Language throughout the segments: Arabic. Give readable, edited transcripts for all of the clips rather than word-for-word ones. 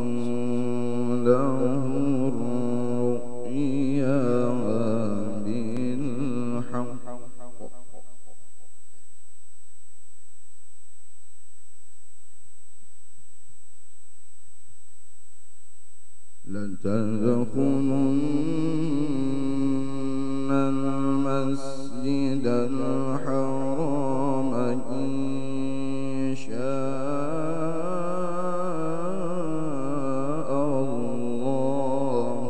رسوله الرؤيا بالحق لتدخلن المسجد الحرام إن شاء الله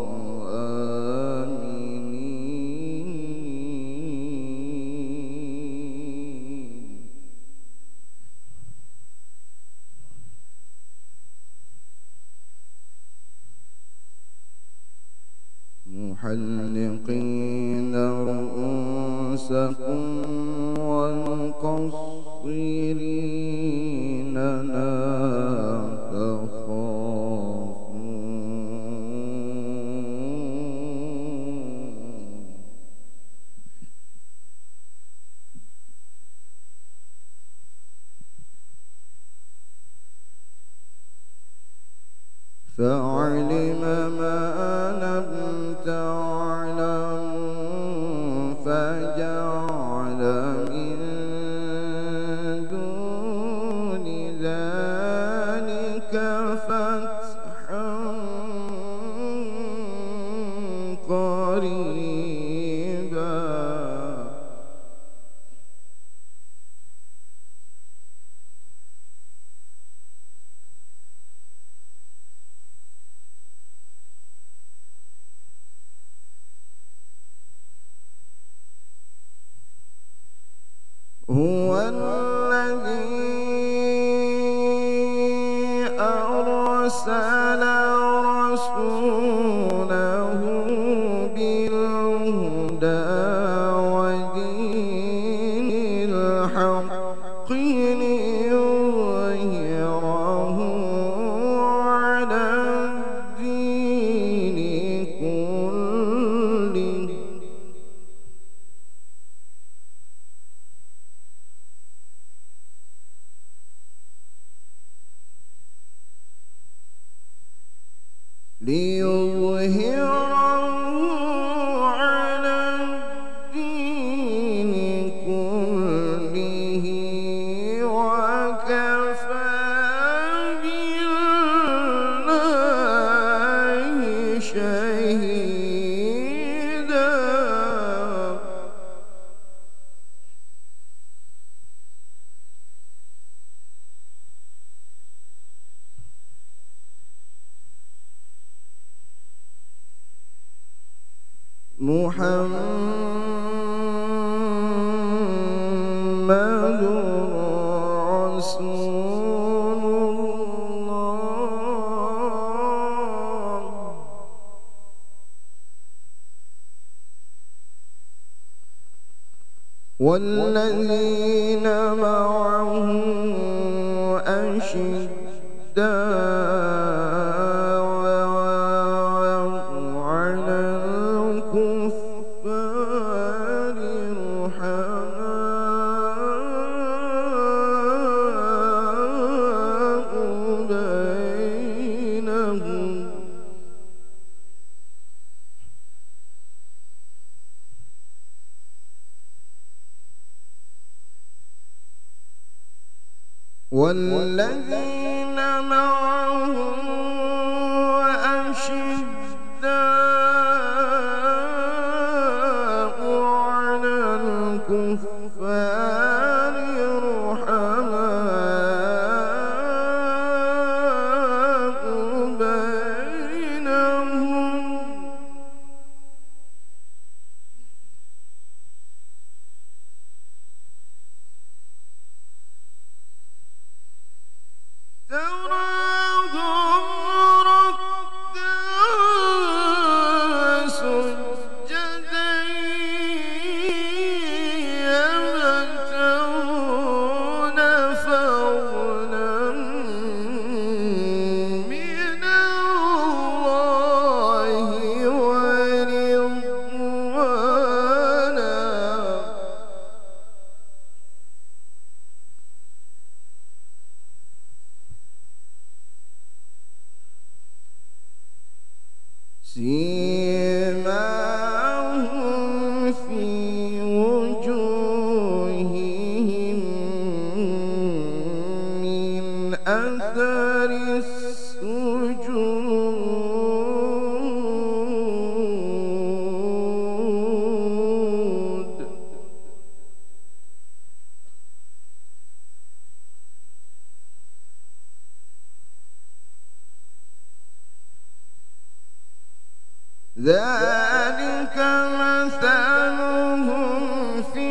آمنين محلقين رؤوسكم ومقصرين لا تخافون فعلم ما لم تعلموا فجعل من دون ذلك فتحا قريبا هو الذي أرسل رسوله بالهدى ودين الحق ليظهره على الدين كله على الدين كله وكفى بالله شهيدا محمد رسول الله والذين معه أشداء والذين معه أشداء على الكفار رحماء بينهم تراهم سيماهم في وجوههم من أثر السجود ذلك مثلهم في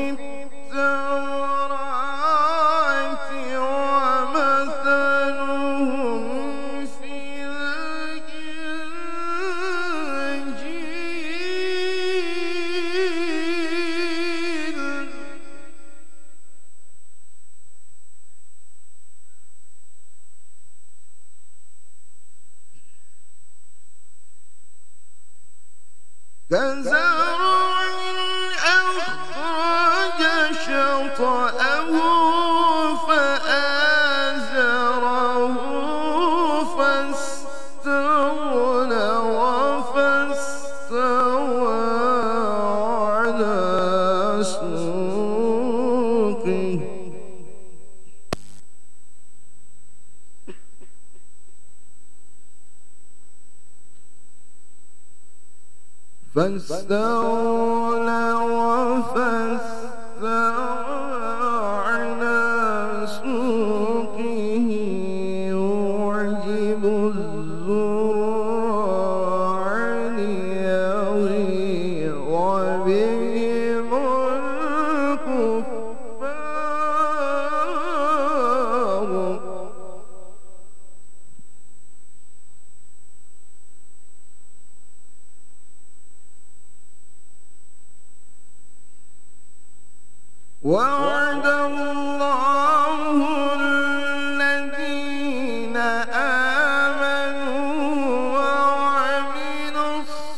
التوراة ومثلهم في الإنجيل كزرع أخرج شطأه فآزره فاستوى على سوقه على سوقه يعجب الزراع ليغيظ بهم الكفار وعد الله الذين آمنوا وعملوا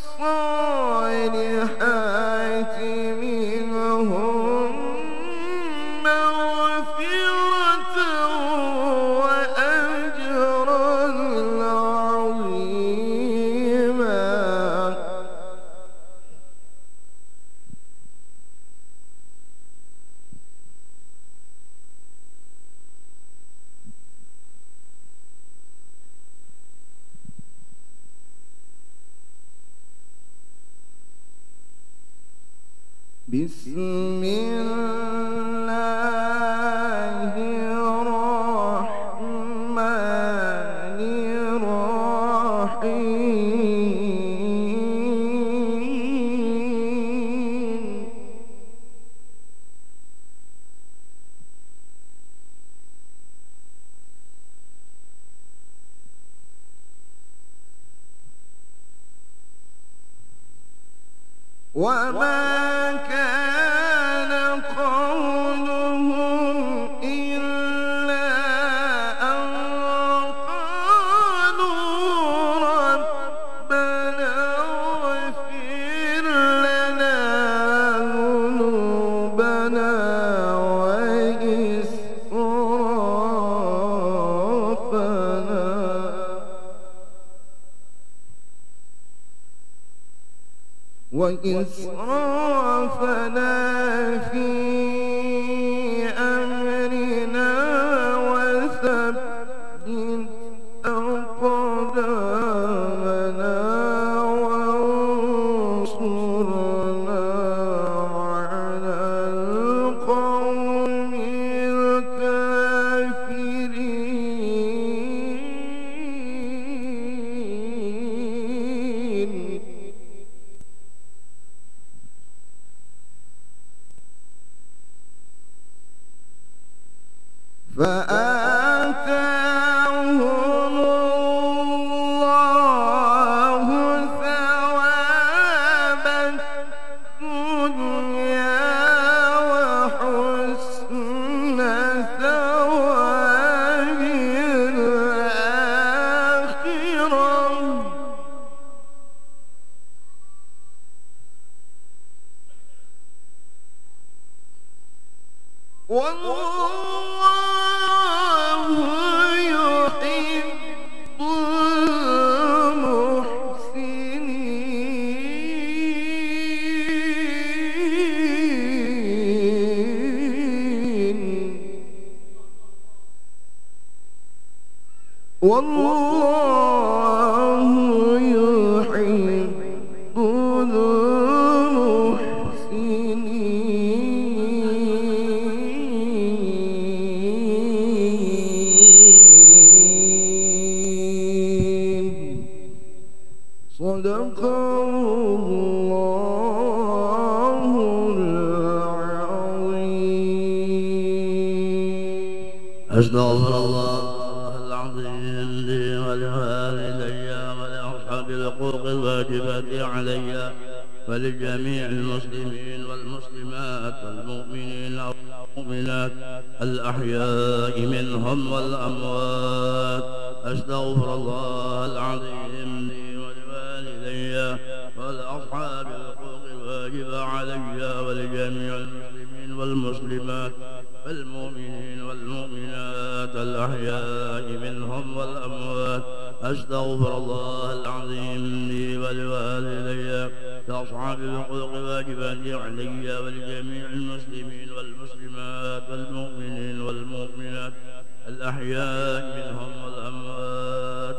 الصالحات منهم مغفرة وأجرا عظيما بسم الله الرحمن الرحيم وما كان قولهم إلا أن قالوا ربنا اغفر لنا ذنوبنا وإسرافنا في أمرنا وثبت أقدامنا وانصرنا على القوم الكافرين. والله يحب المحسنين. صدق الله العظيم. أستغفر الله العظيم لي ولوالدي ولأصحاب الحقوق الواجبة علي ولجميع المسلمين والمسلمات والمؤمنين والمؤمنات الأحياء منهم والأموات. أستغفر الله العظيم لي ولوالدي ولأصحاب الحقوق الواجبة علي ولجميع المسلمين والمسلمات والمؤمنين والمؤمنات الأحياء منهم والأموات. أستغفر الله العظيم لي ولوالدي لأصحاب الحقوق الواجبة علي ولجميع المسلمين والمسلمات والمؤمنين والمؤمنات الأحياء منهم والأموات.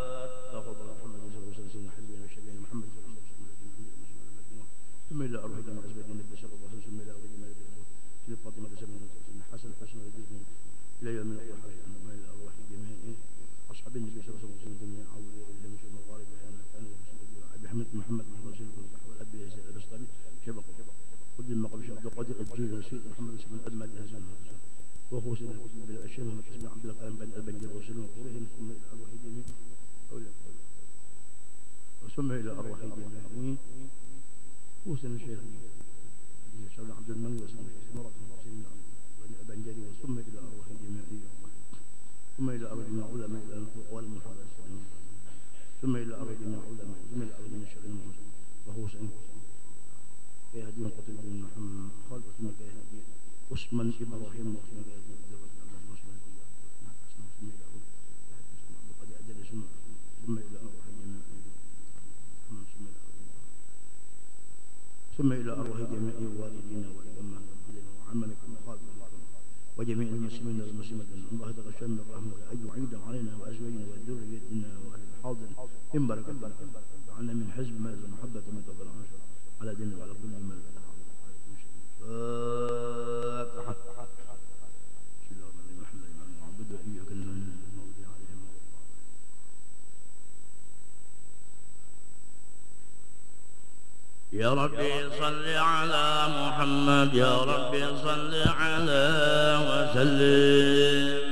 ثم إلى أرواح جميع أزواج النبي صلى الله عليه وسلم إلى أرواح جميع سيدنا فاطمة سيدنا حسن الحسن إلى يوم القيامة إلى أرواح جميع أصحاب النبي صلى الله عليه وسلم جميعا عوض إلى مشهد الغارب أبي حمد محمد رسول الله والأبي يزيد الأسلامي شبق خذ المقام شيخ عبد القادر الجيلي وسيد محمد بن أدمى الهزام وهو سيدنا الشيخ محمد اسمه عبد القادر بن البنجر رسول الله وقولهم ثم إلى أرواح جميع ثم إلى أرواح جميع وسن الشيخ سيدنا عبد المنعم وسن الشيخ مرة سيدنا البنجري وثم إلى أرواح جميع ثم إلى أرواح جميع علماء الأقوال المحاضرة ثم إلى أرواح جميع علماء ثم إلى أرواح جميع الشيخ المحمد وهو سن كيهدي من قتل بن محمد خالد ثم كيهدي عثمان إبراهيم ثم كيهدي ثم إلى أرواح جميع ثم إلى أرواح جميع والدينا والأمهاتنا وعمنا وخالنا وجميع المسلمين والمسلمات الله يتغشى من الرحمة أن يعيد علينا وأزواجنا وذريتنا وأهل الحاضر إن بركة وعنا من حزب ما محبة من تفضل على دين وعلى كل من فاتحة. بسم الله الرحمن الرحيم الحمد لله نعبد وإياك نستعين المغضوب عليهم يا ربي صل على محمد يا ربي صل على وسلم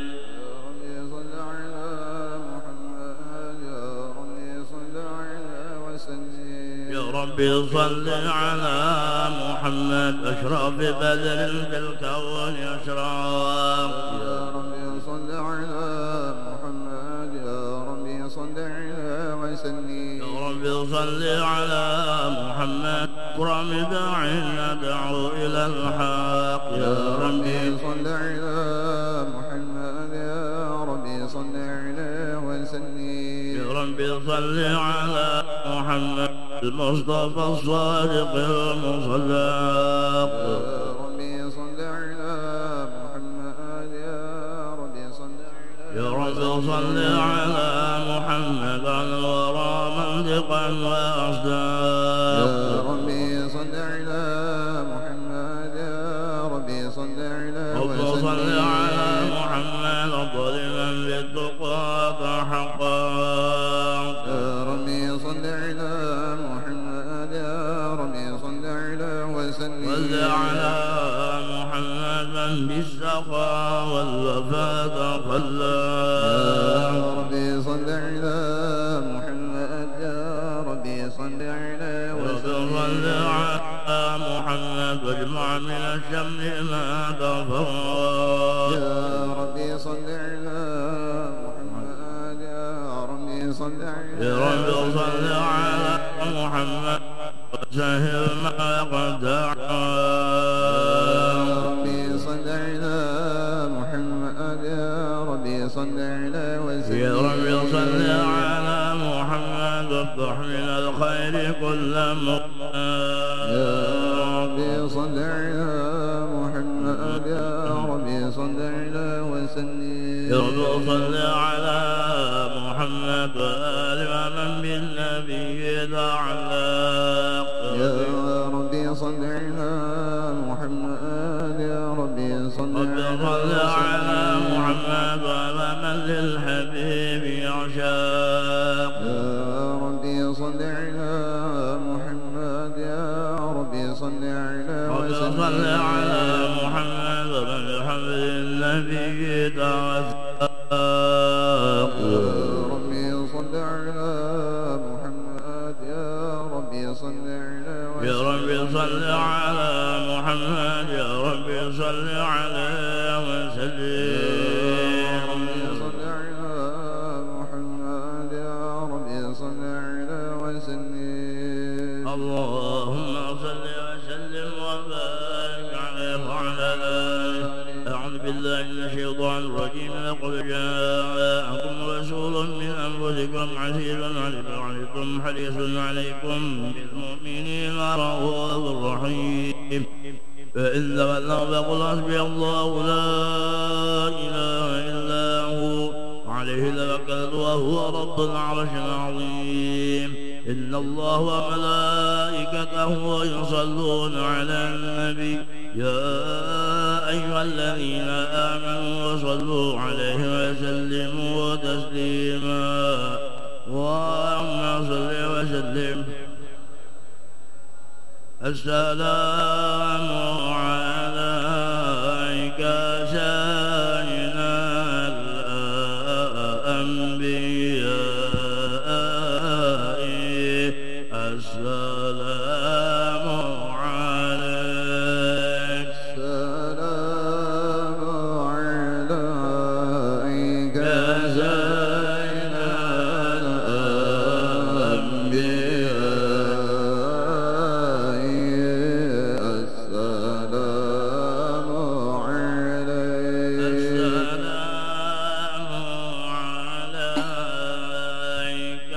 يا ربي صل على محمد أشرف بدر في الكون أشراق يا ربي صل على محمد يا ربي صل على وسلم يا ربي صل على محمد قرم داعي ندعو إلى الحق يا ربي صل على محمد يا ربي صل على وسلم يا ربي صل على محمد المصطفى الصادق المصدق يا ربي صل على محمد يا ربي صل على يا ربي صل على محمد الورى منطقا واصداق يا ربي صل على محمد يا ربي صل على رب صل على محمد ظالما بالتقى حقا يا ربي صل على محمد يا ربي صل على وسلم صل على محمد من بالسخاء والوفاء تخلى يا ربي صل على محمد يا ربي صل على وسلم صل على محمد واجمع من الشمل ما تفرق يا ربي صل على محمد يا ربي صل على يا رب صل على محمد وسهل ما قد دعا يا ربي صل على محمد يا ربي صل على وسلم يا رب صل على محمد وافتح من الخير كل مقام يا ربي صل على محمد يا ربي صل على وسلم يا رب صل على محمد محمد وآل ومن بالنبي تعلق. يا ربي صل على محمد يا ربي صل على محمد ومن للحبيب يعشق. يا ربي صل على محمد يا ربي صل على محمد ومن للحبيب النبي توسق. يا ربي صل على محمد يا ربي صل على يا ربي صل على محمد يا ربي صل عليه وسلم. اللهم صل وسلم وبارك عليه وعلى آله. أعوذ بالله من الشيطان الرجيم. لقد جاءكم رسول من أنفسكم عزيز عليكم حريص عليكم بالمؤمنين رؤوف رحيم. فإن تولوا فقل حسبي الله لا إله إلا هو عليه توكلت وهو رب العرش العظيم. إن الله وملائكته يصلون على النبي يا أيها الذين آمنوا صلوا عليه وسلموا تسليما. اللهم صل وسلم. السلام عليك سيدنا الأنبياء. السلام عليك. السلام عليك سيدنا الأنبياء. السلام عليك. السلام عليك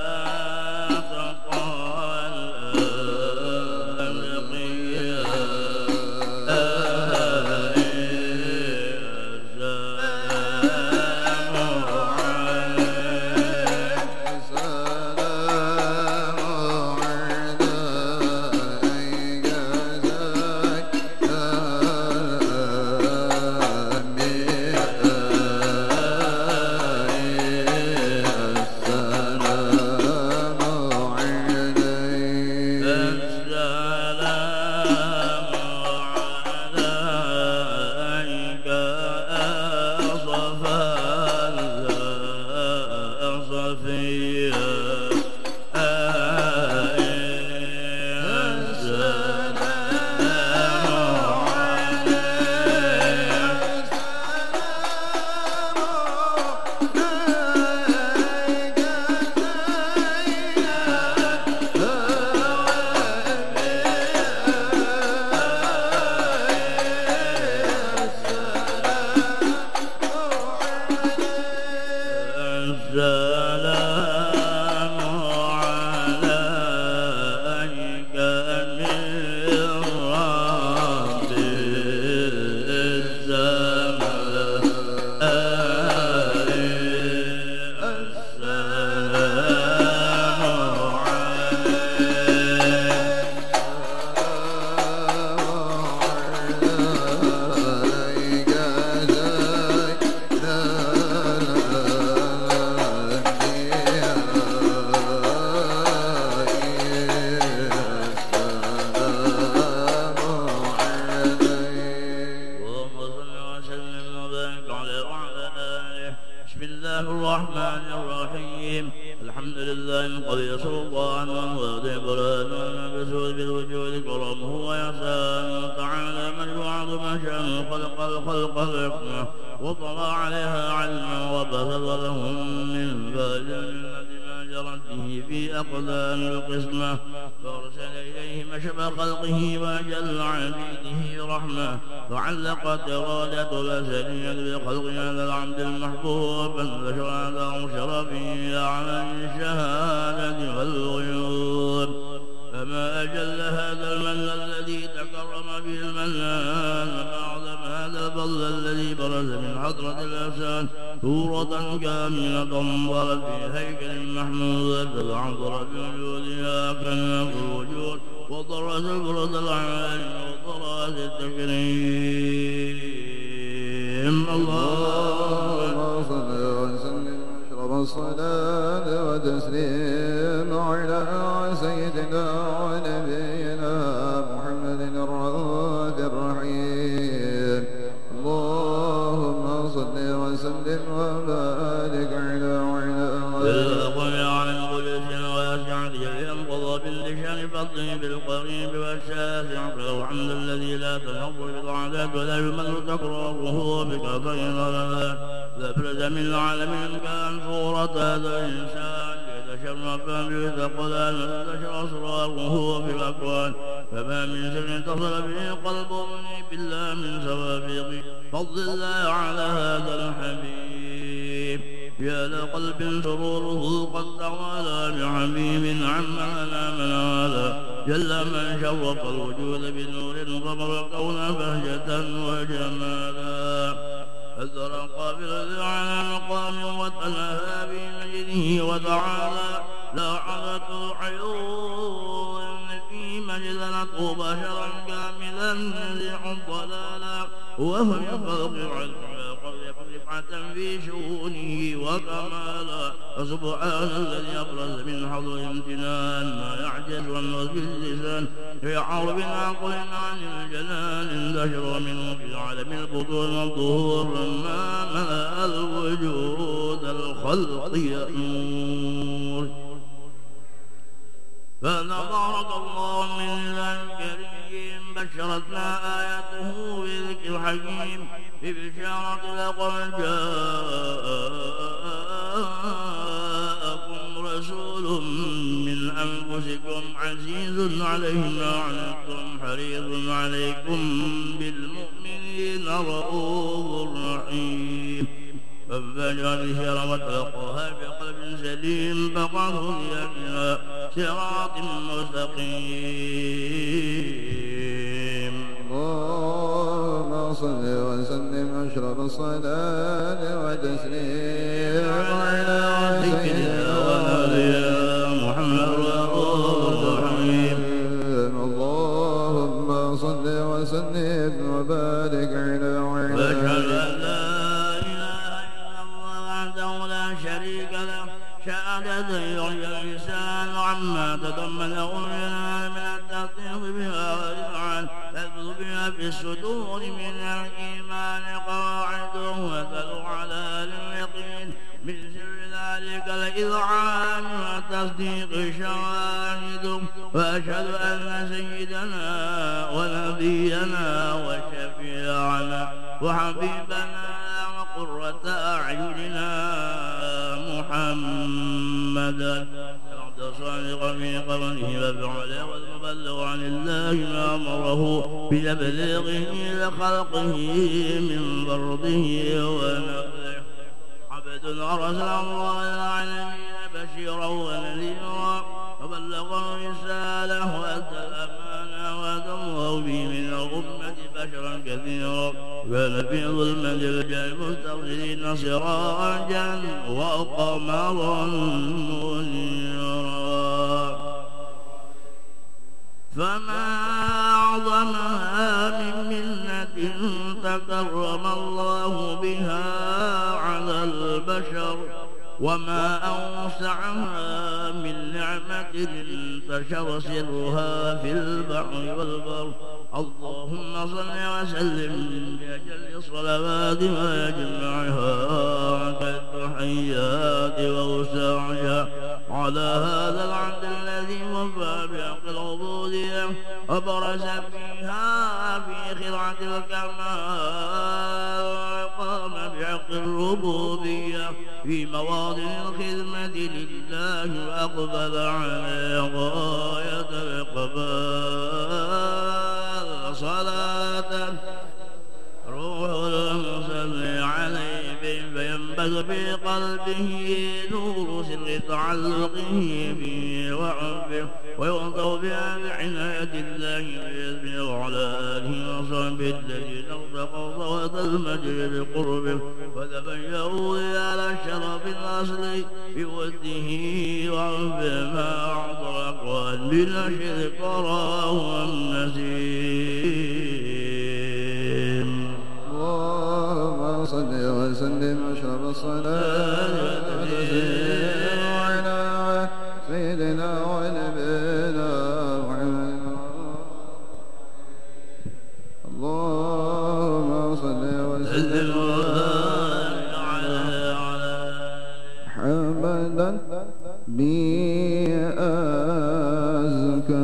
وطلع عليها علما وبسط لهم من بعد ما جرت به في أقدام القسمة. فأرسل إليهم أشبه خلقه وأجل عبيده رحمة. فعلقت إرادة الأزلية بخلق هذا العبد المحبوب فانتشر هذا شرفه على الشهادة والغيوب. فما أجل هذا المن الذي تكرم به المنان وما أعظم هذا هذا الفضل الذي برز من حضرة الأحسان صورة كاملة ظلت في هيكل محمود تبعثرت بوجودها كنف الوجود وضرت البرد العالي وضرت التكريم. اللهم صل وسلم أشرف الصلاة وتسليم على سيدنا ونبينا محمد الرؤوف الرحيم. اللهم صل وسلم وبارك على باللسان فضله بالقريب والشاسع فالحمد الذي لا تنظر بالعادات ولا يمل تكراره بكفين ولا لابرز من العالمين كان صورة هذا الإنسان يتشرف بثقلان وتنتشر أسراره في الأكوان فما من سر اتصل به قلب منيب بالله من سوابق فضل الله على هذا الحبيب. يا لقلب سروره قد تعالى بحبيب عما من هذا جل من شرف الوجود بنور غمر الكون بهجة وجمالا أثر القابل على مقام وتنهى بمجده وتعالى لا عدت العيون في مجدلته بشرا كاملا يزيح الضلالا وهو يفوق علم رفعة في شؤونه وكمالا فسبحان الذي أبرز من حضر امتنان ما يعجز عن وجه اللسان في عرب عقل عن الجنان انتشر منه في عالم البطون والظهور ما ملأ الوجود الخلق يأمور. فنظرك الله من الكريم بشرتنا آياته بذكر الحكيم ببشارة لقد جاءكم رسول من أنفسكم عزيز عليه ما عنتم حريص عليكم بالمؤمنين رؤوف رحيم. فانفجر بشرى وتلقاها بقلب سليم فقالوا لأجلها صراط مستقيم. اللهم صل وسلم أشرف الصلاة وتسليم على سيدنا ونبينا محمد الرؤوف الرحيم. اللهم صل وسلم وبارك على شهادة يرجى الإنسان عما تضمنه من التصديق بها والإذعان تدل بها في الصدور من الإيمان قواعده وتدل على اليقين من سر ذلك الإذعان والتصديق شواهده. وأشهد أن سيدنا ونبينا وشفيعنا وحبيبنا وقرة أعيننا محمدا العبد الصادق في قوله وفعله والمبلغ عن الله ما أمره بتبليغه لخلقه من فرضه ونفسه. عبد أرسل الله العالمين بشيرا ونذيرا وبلغ الرسالة وأدى الأمانة وأدى الله به من الأمة بشرا كثيرا كان في ظلمة الجهل المستغفرين سراجا وقمرا منيرا. فما أعظمها من منة تكرم الله بها على البشر وما أوسعها من نعمة انتشر سرها في البحر والبر. اللهم صل وسلم بأجل الصلوات ويجمعها كالتحيات ووسعها على هذا العبد الذي وفى بحق العبودية وبرز فيها في خلعة الكمال وقام بحق الربوبية في مواطن الخدمة لله وأقبل عليه غاية الإقبال صلاة روح المصلي عليه فينبث في قلبه نور سر تعلقه به وحبه ويغضب بها بعناية الله ويسبح على آله وصحبه الذي ترضى واتقوا ضوء المجد بقربه وتبينوا على الشرف الأصلي بوده وعبما أعطى أقوال بنشر قراه النسيم. اللهم صل وسلم أشرف الصلاة على سيدنا ونبينا محمد. اللهم صل وسلم حمدا بأزكى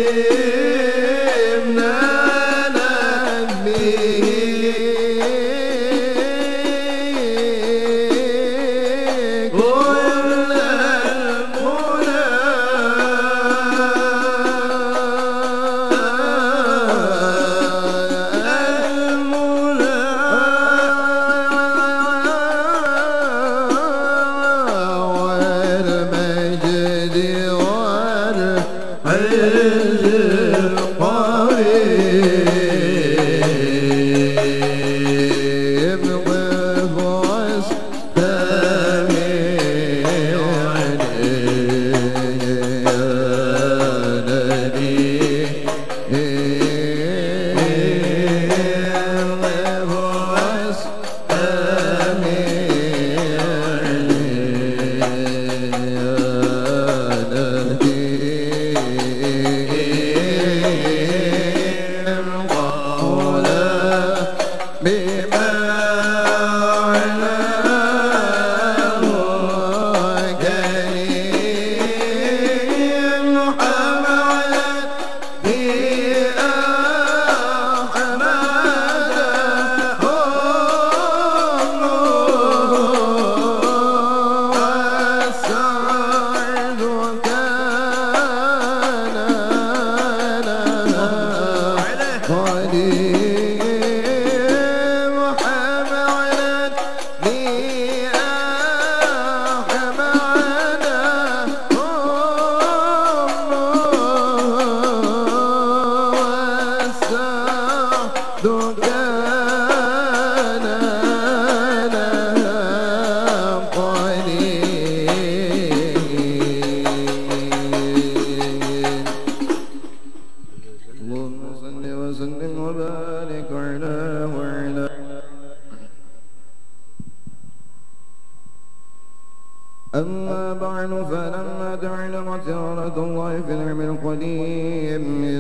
أما بعد فلما تعلق سيرة الله في العلم القديم إذ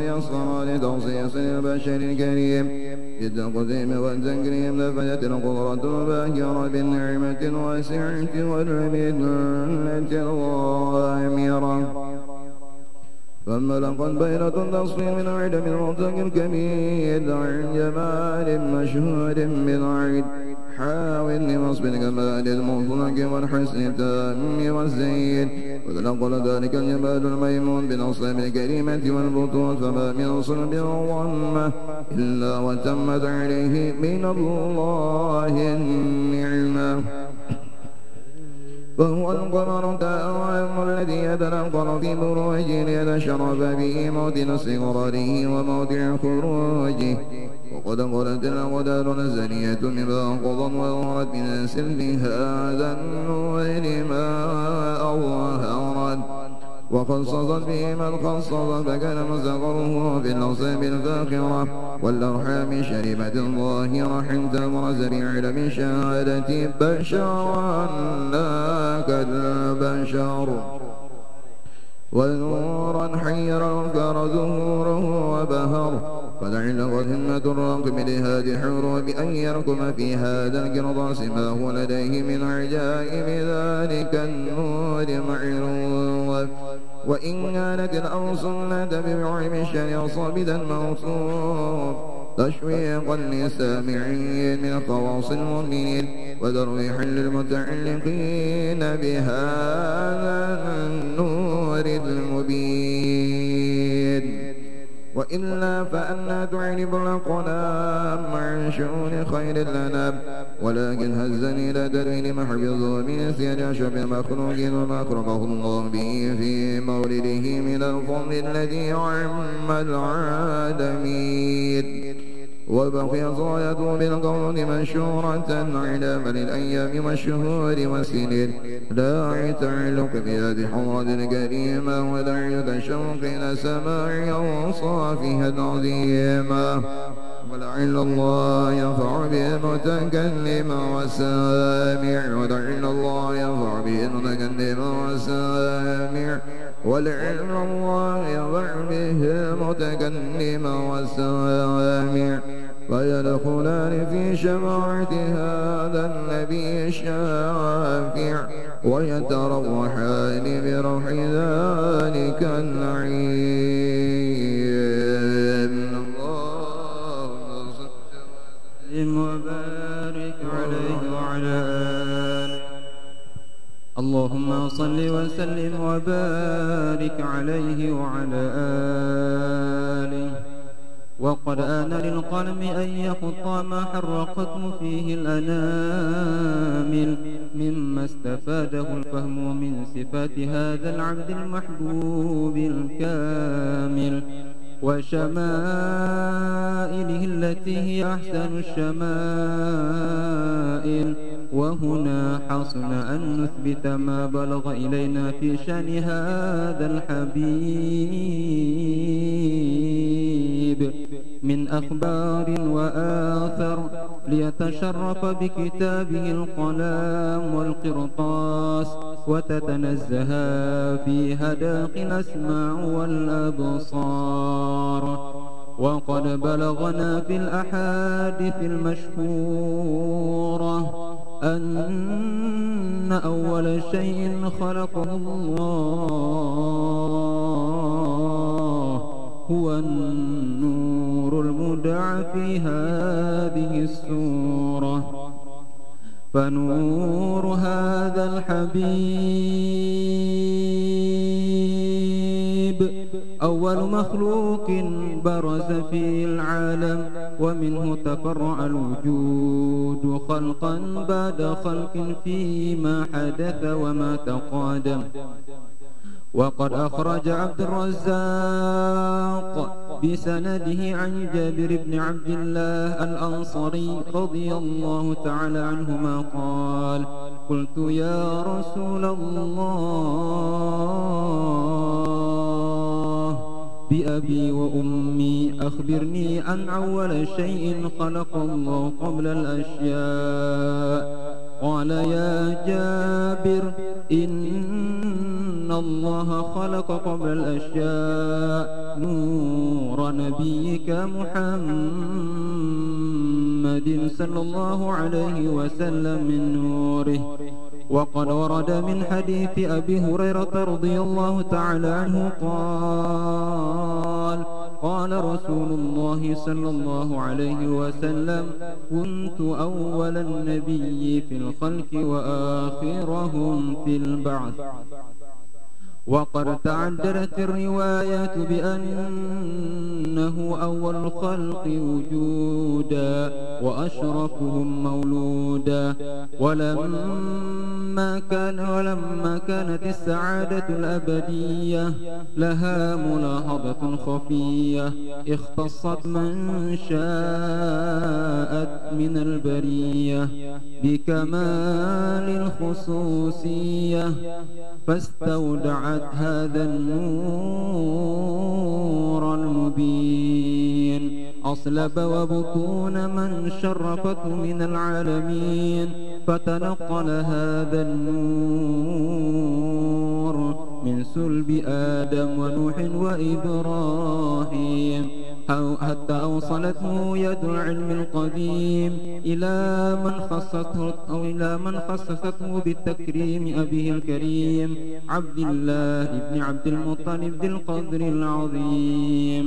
يسر لتخصيص البشر الكريم بالتقديم والتكريم نفذت القدرة الباهرة بالنعمة الواسعة والمنة الغامرة فانطلقت بينة التصفير من عدم المنطق الكبير عن جمال مشهور بالعيد حاول لوصف الجمال المطلق والحسن التام والزين وتنقل ذلك الجمال الميمون بالأصلاب الكريمة والبطون فما من صلب الظلمة إلا وتمت عليه من الله النعمة فهو القمر التام الذي يتنقل في بروجه ليتشرف به موطن استقراره وموضع خروجه وقد قلت الأقدار الزنية مما قضت وظهرت من سر هذا النور ما أظهرت وخصصت به من خصص فكان مستقره في الأصحاب الفاخرة والأرحام الشريفة الظاهرة حتى برز بعلم شهادة بشرا لا كالبشر ونورا حيرا أنكر ظهوره وبهر قد علقت همة الراقب لهذه الحروب أن يركب في هذا القرطاس ما هو لديه من عجائب ذلك النور معروف وإن كانت الأرض لا تبع بعلم الشرع صابدا موصوف تشويقا للسامعين من خواص المؤمنين وترويحا للمتعلقين بهذا النور المبين وإلا فأنا تعرب الأقلام عن شؤون خير الأنام ولكن هزني لا تدري محفظه من سير أشرف المخلوقين وما أخرقه الله به في مولده من الفضل الذي عم العالمين وبقي صايته بالقول مشهورة على من الأيام والشهور والسنين داعي تعلق بهذه حضرة الكريمة وداعي تشوق إلى سماع أوصافها العظيمة ولعل الله ينفع به المتكلم والسامع ولعل الله ينفع به المتكلم والسامع ولعل الله ينفع به المتكلم والسامع فيدخلان في شفاعة هذا النبي الشافع ويتروحان بروح ذلك النعيم. اللهم صل وبارك عليه وعلى آله. اللهم صل وسلم وبارك عليه وعلى آله. وقد آن للقلم أن يخطى ما حرقته فيه الأنامل مما استفاده الفهم من صفات هذا العبد المحبوب الكامل وشمائله التي هي أحسن الشمائل. وهنا حصل أن نثبت ما بلغ إلينا في شأن هذا الحبيب من أخبار وآثر ليتشرف بكتابه القلم والقرطاس وتتنزه في هداق الأسماع والأبصار. وقد بلغنا في الأحاديث المشهورة أن أول شيء خلقه الله هو النور المدعى في هذه السورة. فنور هذا الحبيب أول مخلوق برز في العالم ومنه تفرع الوجود خلقا بعد خلق فيما حدث وما تقادم. وقد أخرج عبد الرزاق بسنده عن جابر بن عبد الله الأنصاري رضي الله تعالى عنهما قال: قلت يا رسول الله بأبي وأمي أخبرني عن أول شيء خلق الله قبل الأشياء. قال: يا جابر إن الله خلق قبل الأشياء نور نبيك محمد صلى الله عليه وسلم من نوره. وقد ورد من حديث أبي هريرة رضي الله تعالى عنه قال: قال رسول الله صلى الله عليه وسلم: كنت أول النبي في الخلق وآخرهم في البعث. وقد تعددت الروايات بأنه أول الخلق وجودا وأشرفهم مولودا. ولما كانت السعادة الأبدية لها ملاحظة خفية اختصت من شاءت من البرية بكمال الخصوصية فاستودعت هذا النور المبين أصلب وبطون من شرفته من العالمين فتنقل هذا النور من سلب آدم ونوح وإبراهيم حتى أوصلته يد العلم القديم إلى من خصصته بالتكريم أبيه الكريم عبد الله بن عبد المطلب ذي القدر العظيم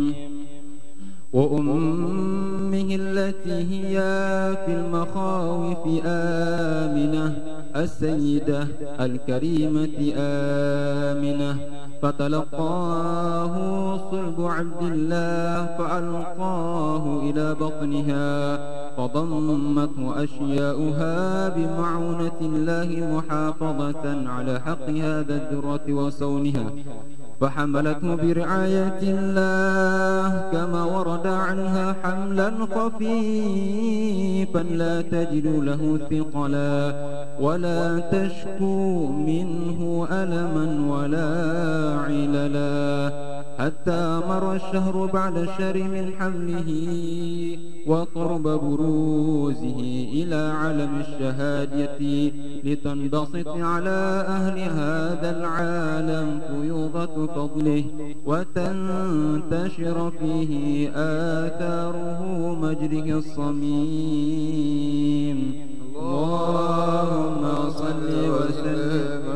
وأمه التي هي في المخاوف آمنة السيدة الكريمة آمنة فتلقاه صلب عبد الله فألقاه إلى بطنها فضمته أشياؤها بمعونة الله محافظة على حق هذا الدرة وصونها فحملته برعاية الله كما ورد عنها حملا خفيفا لا تجد له ثقلا ولا تشكو منه ألما ولا عللا حتى مر الشهر بعد الشهر من حمله وقرب بروزه إلى علم الشهادة لتنبسط على أهل هذا العالم فيوضة فضله وتنتشر فيه آثاره مجره الصميم. اللهم صل وسلم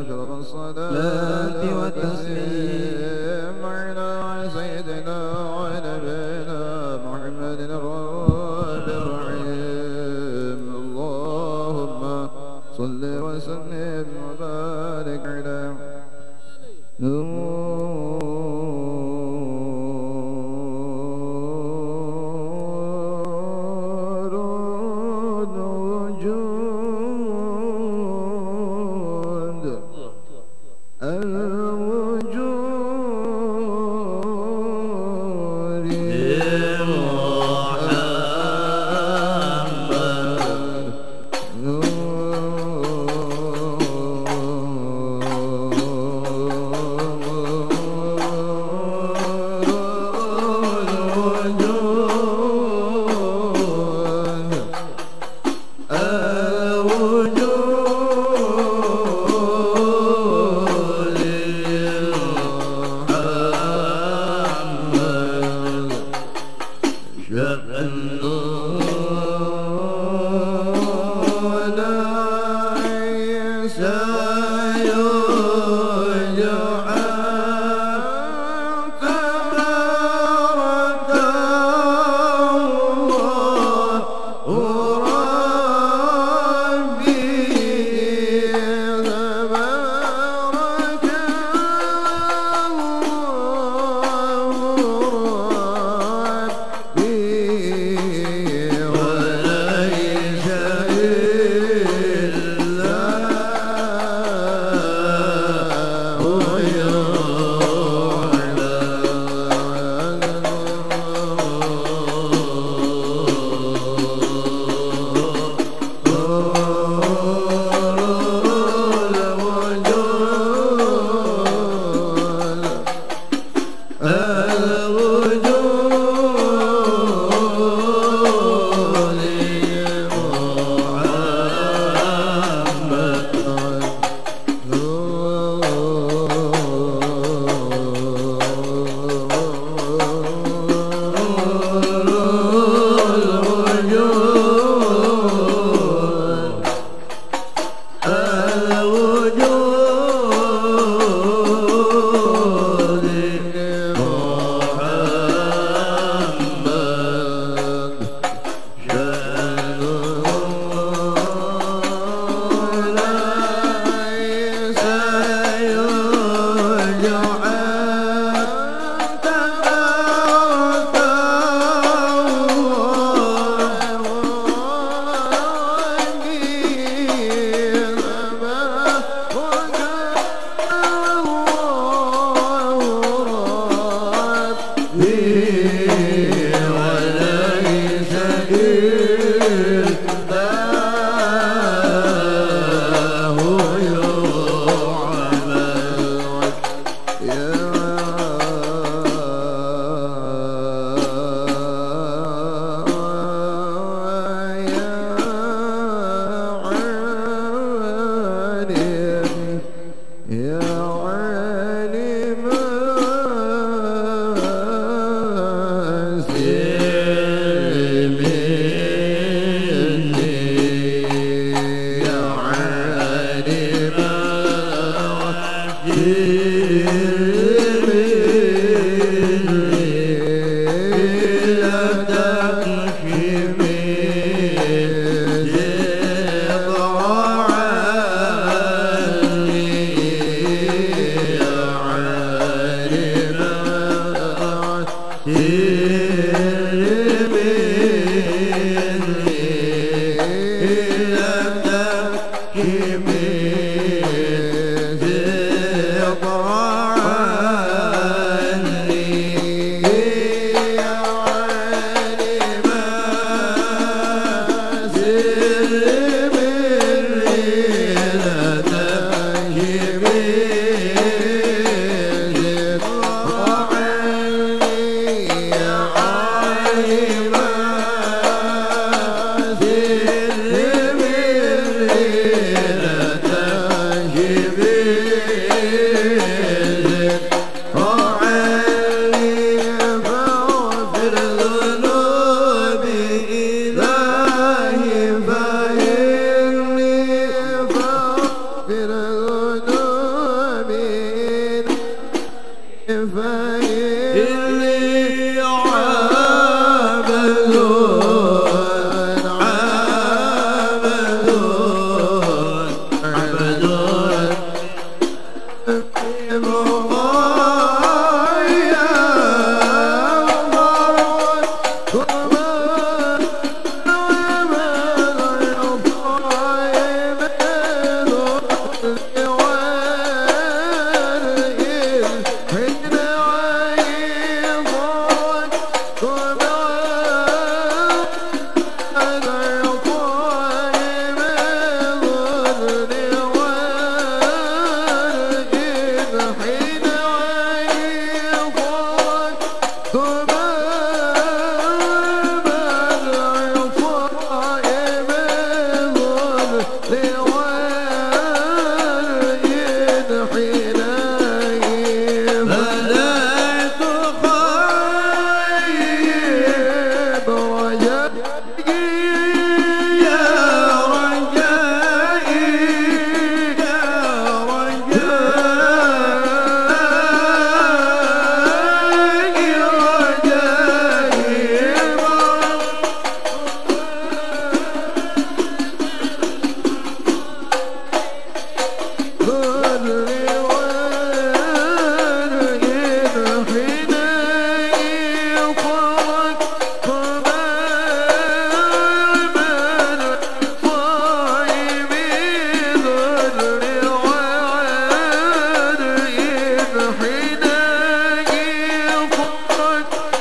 الصلاة والتسليم على سيدنا ونبينا محمد الرب الرحيم. اللهم صل وسلم وبارك على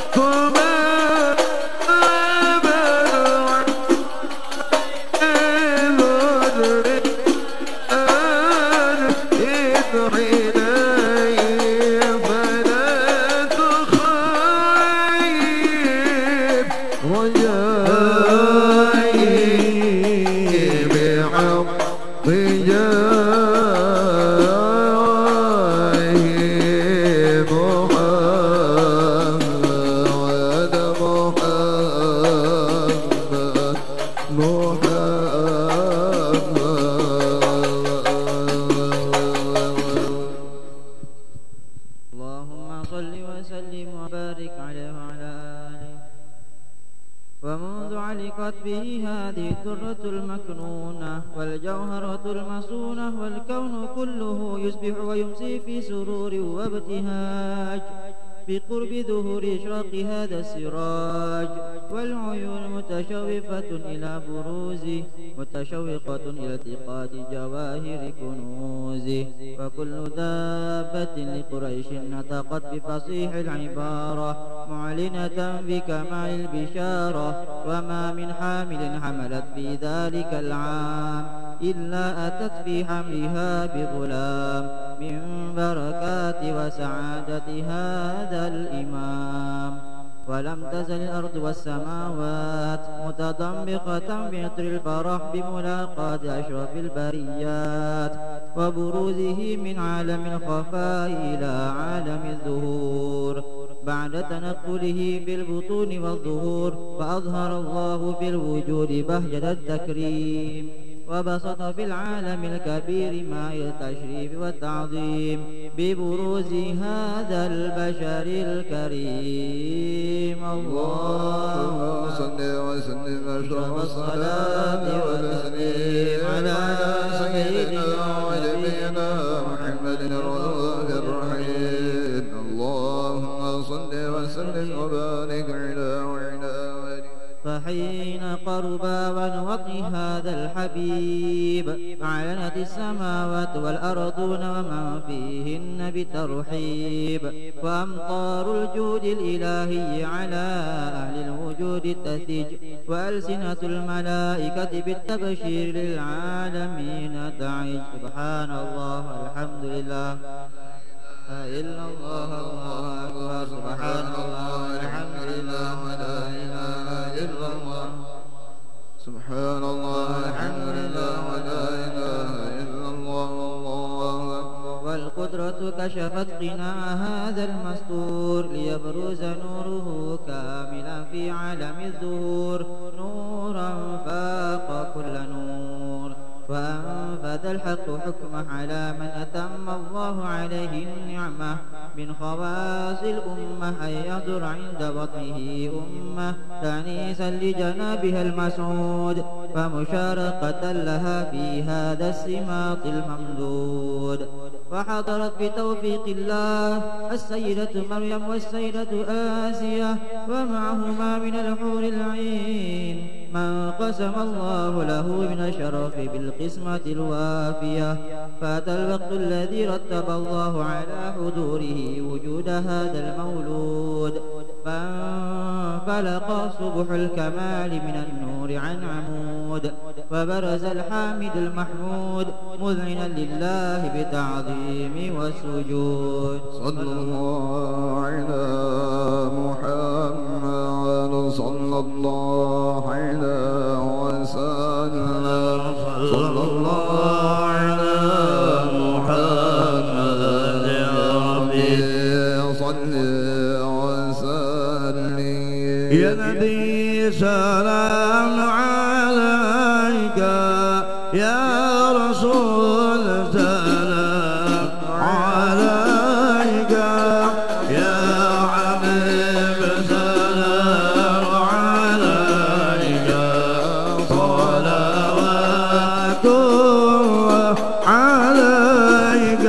بقرب ظهور إشراق هذا السراج، والعيون متشوفة إلى بروزه، متشوقة إلى التقاط جواهر كنوزه. وكل دابة لقريش نطقت بفصيح العبارة معلنة بكمال البشارة، وما من حامل حملت في ذلك العام إلا أتت في حملها بغلام من بركات وسعادة هذا الإمام. ولم تزل الأرض والسماوات متضمخة بعطر الفرح بملاقاة أشرف البريات وبروزه من عالم الخفاء إلى عالم الظهور بعد تنقله في البطون والظهور. فأظهر الله في الوجود بهجة التكريم، وبسط في العالم الكبير ما التشريف والتعظيم ببروز هذا البشر الكريم. اللهم صل وسلم أشرف الصلاة والتسليم على سيدنا ونبينا محمد الرؤوف الرحيم. اللهم صل وسلم وبارك على فحين قرب ونوق هذا الحبيب أعلنت السماوات والأرضون ومن فيهن بترحيب، وأمطار الجود الإلهي على أهل الوجود تسج، وألسنة الملائكة بالتبشير للعالمين تعج. سبحان الله الحمد لله إلا الله الله أكبر. سبحان الله الحمد لله ولا إله إلا الله. سبحان الله الحمد لله ولا إله إلا الله. الله أكبر. والقدرة كشفت قناع هذا المستور ليبرز نوره كاملا في عالم الظهور، نورا فاق كل نور. وأنفذ الحق حكمه على من أتم الله عليه النعمة من خواص الأمة أن يحضر عند بطنه أمة تأنيسا لجنابها المسعود، فمشارقة لها في هذا السماط الممدود. فحضرت بتوفيق الله السيدة مريم والسيدة آسية ومعهما من الحور العين من قسم الله له من الشرف بالقسمة الوافية. فأتى الوقت الذي رتب الله على حضوره وجود هذا المولود، فانفلق صبح الكمال من النور عن عمود، وبرز الحامد المحمود مذعنا لله بتعظيم والسجود. صلى الله على محمد صلى الله عليه وسلم. صلى الله على محمد يا ربي صل وسلم. يا نبي سلام عليك، يا رسول سلام عليك، يا حبيب سلام عليك، صلوات الله عليك.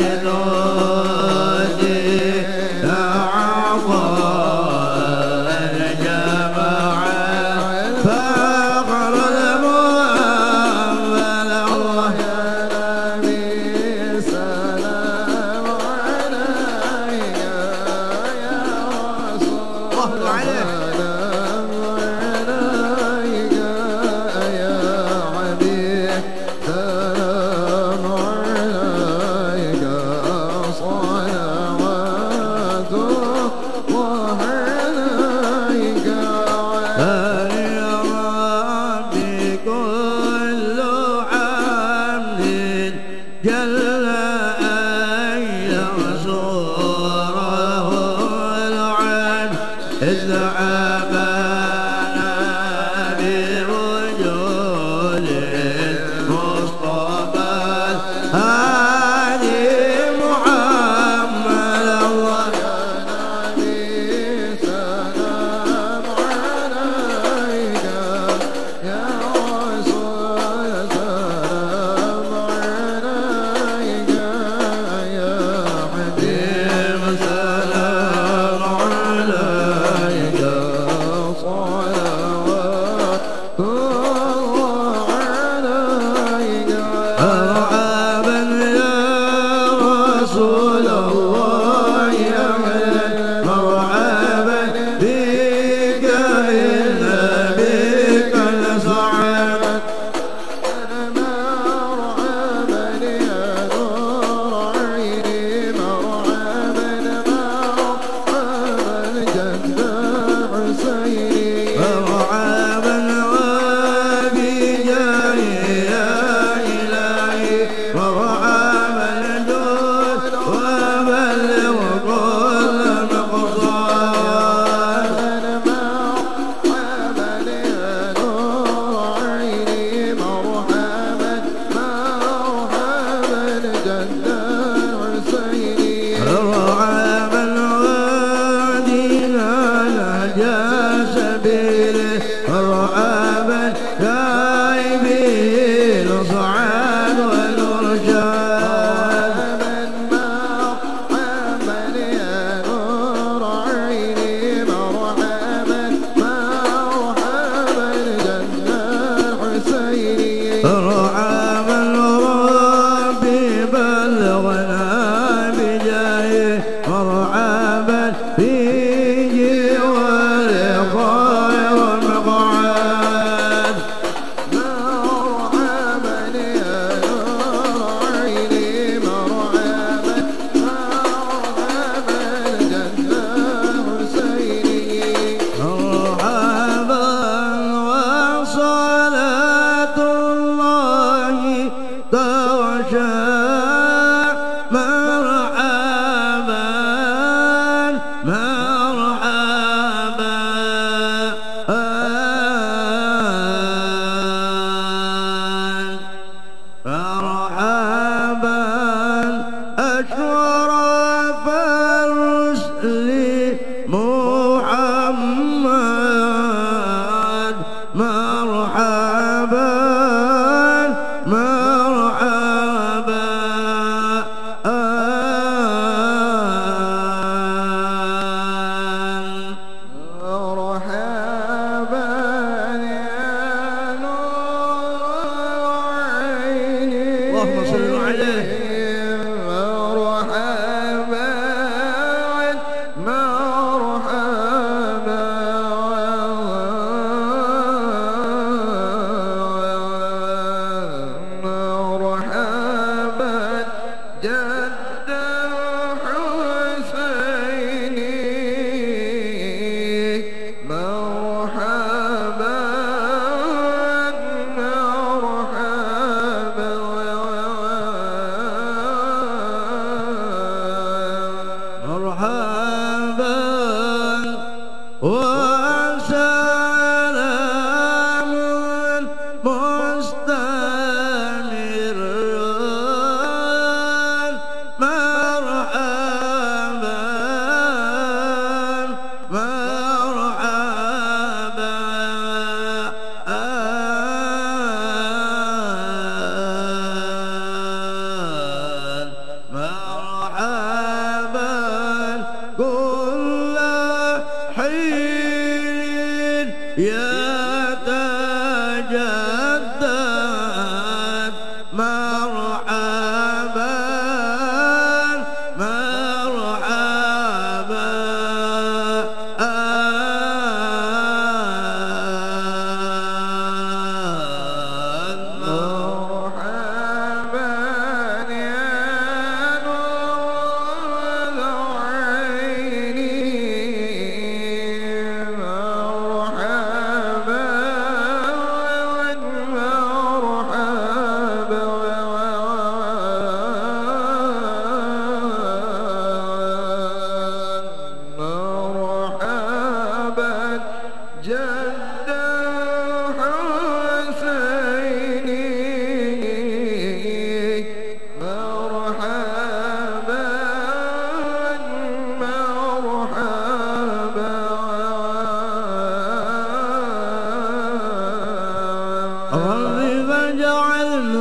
وهو عمل دون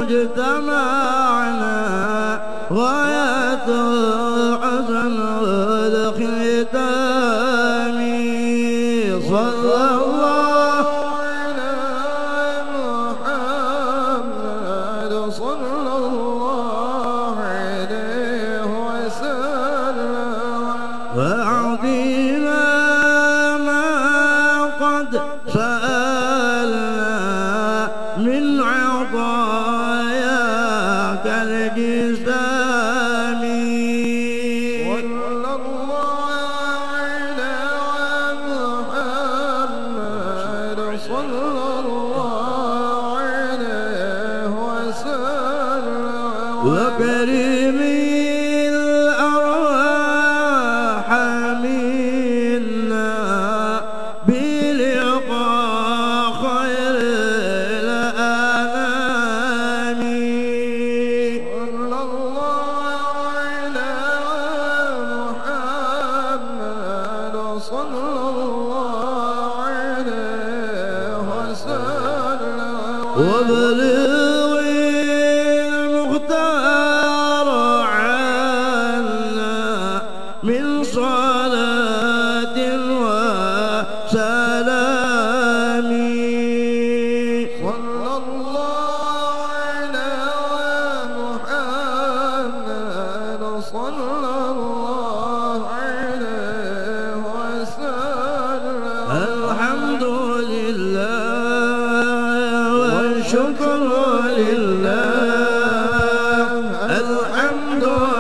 اجتمعنا غاية حسن الختام صلى الله على محمد صلى الله عليه وسلم وأعطينا ما قد سألنا من عطاياك الجسام صلى الله على محمد صلى الله عليه وسلم وكريم الأرواح منا بلقاء خير الأنام صلى الله على محمد صلى الله عليه وسلم وبلغ المختار عنا من صلاة وسلام صلى الله على محمد صلى الله عليه وسلم الحمد لله والشكر لله الحمد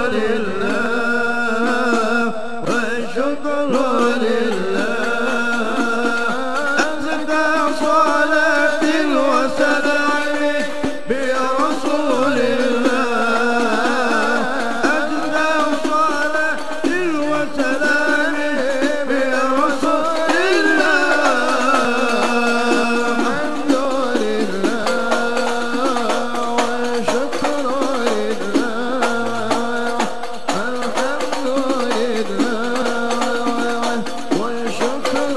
لله والشكر لله أزكى صلاة وسلام برسول الله أزكى صلاة وسلام برسول الله الحمد لله والشكر لله الحمد لله والشكر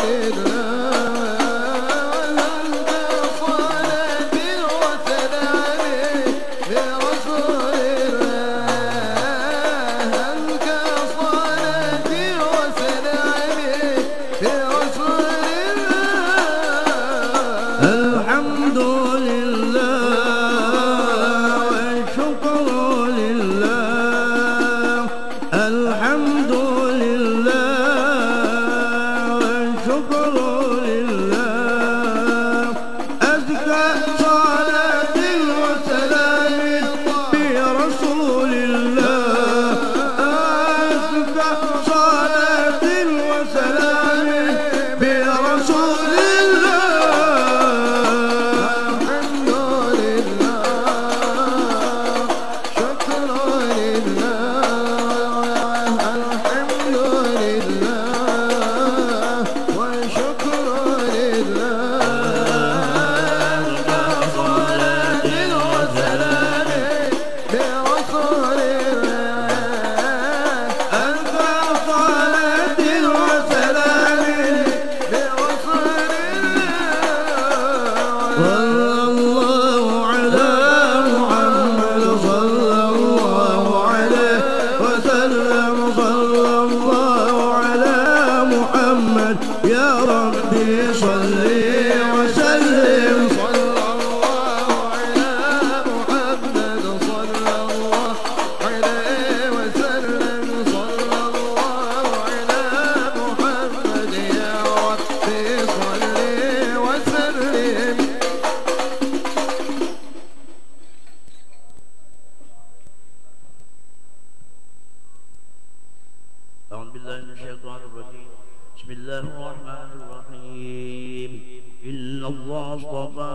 الله اصطفى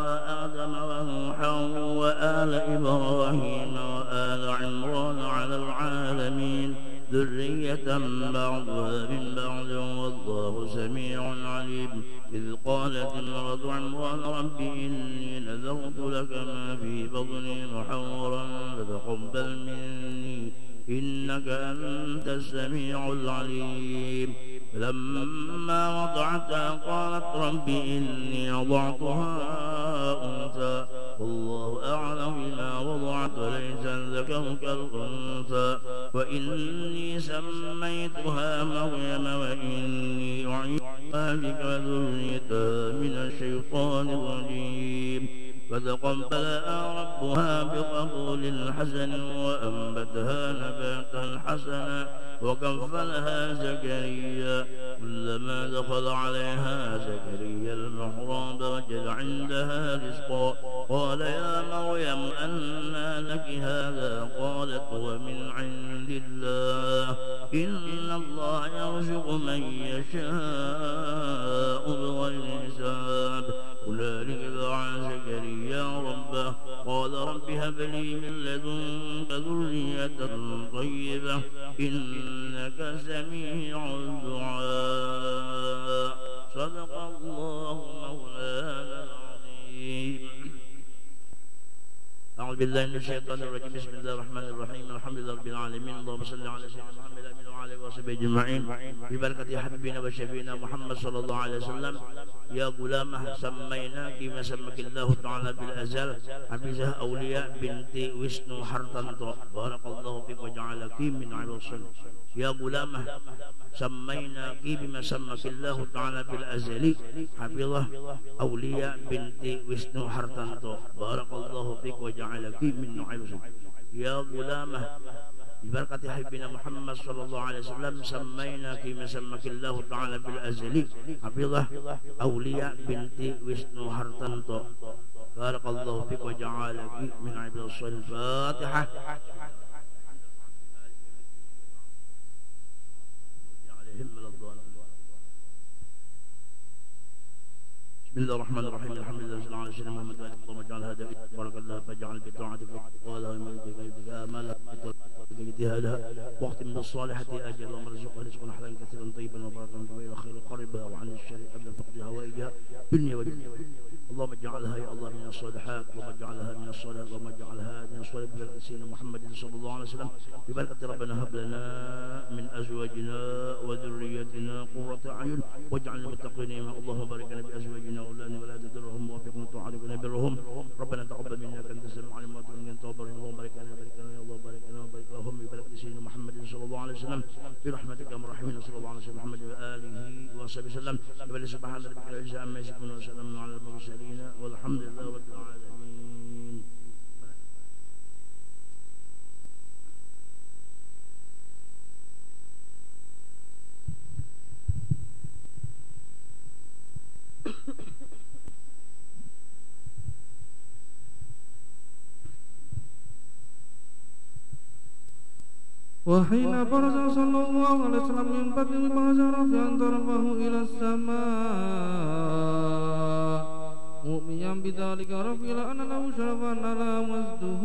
آدم ونوحا وآل إبراهيم وآل عمران على العالمين ذرية بعضها من بعض والله سميع عليم إذ قالت امرأة عمران رب إني نذرت لك ما في بطني محورا فتقبل مني إنك أنت السميع العليم فلما وضعتها قالت رب إني وضعتها أنثى والله أعلم بما وضعت وليس الذكر كالأنثى وإني سميتها مريم وإني أعيذها بك وذريتها من الشيطان الرجيم فتقبلها ربها بقبول حسن وأنبتها نباتا حسنا وكفلها زكريا كلما دخل عليها زكريا المحراب وجد عندها رزقا قال يا مريم أنى لك هذا قالت هو من عند الله إن الله يرزق من يشاء بغير حساب هنالك دعا زكريا ربه قال رب هب لي من لدنك ذرية طيبة إنك سميع الدعاء صدق الله مولانا العظيم. أعوذ بالله من الشيطان الرجيم بسم الله الرحمن الرحيم الحمد لله رب العالمين اللهم صل على سيدنا محمد وعلى آله وصحبه أجمعين ببركة حبيبنا وشفينا محمد صلى الله عليه وسلم. يا غلامة سميناك ما سمك الله تعالى بالأزل حفظها أولياء بنت وشنو حرطنطو بارك الله فيك وجعلك من عباد الصالحين. يا غلامة سميناك بما سمك الله تعالى بالأزل حفظها أولياء بنت وشنو حرطنطو بارك الله فيك وجعلك من عباد الصالحين. يا غلامة ببركة حبيبنا محمد صلى الله عليه وسلم سميناك ما سمك الله تعالى بالأزل حفظه أولياء بنت وشنو حرطنطو بارك الله فيك وجعلك من عباد الصالحين. الفاتحة. بسم الله الرحمن الرحيم الحمد لله صلى الله عليه وسلم محمد وعلى اللهم اجعل هذا بارك الله فاجعل بطاعتك وقالها من بك امالها باجتهادها واختم بالصالحة اجل اللهم ارزقها رزقا حلالا كثيرا طيبا وباركا الى خير قربها وعن الشر قبل فقد هوائجها دنيا ودنيا. اللهم اجعلها يا الله من الصالحات اللهم اجعلها من الصالحات اللهم اجعلها من الصالحات ببركة سيدنا محمد صلى الله عليه وسلم ببركة ربنا هب لنا من ازواجنا وذريتنا قرة اعين واجعل المتقين اللهم بارك لنا بازواجنا واولادنا ولا تضرهم ووفقنا طاعتك برهم ربنا تقبل منا انك انت السميع العليم وتب علينا انت التواب الرحيم. اللهم بارك لنا يا الله بارك لنا وبارك لهم ببركة سيدنا محمد صلى الله عليه وسلم برحمتك يا الراحمين صلى الله عليه وسلم محمد واله وصحبه وسلم. سبحان ربك رب العزة عما يصفون وسلام على المرسلين والحمد لله رب العالمين. وحين برز صلى الله عليه وسلم من بدن برز رافعا ضربه إلى السماء مؤمنا بذلك رفع أن له شرفا على مجده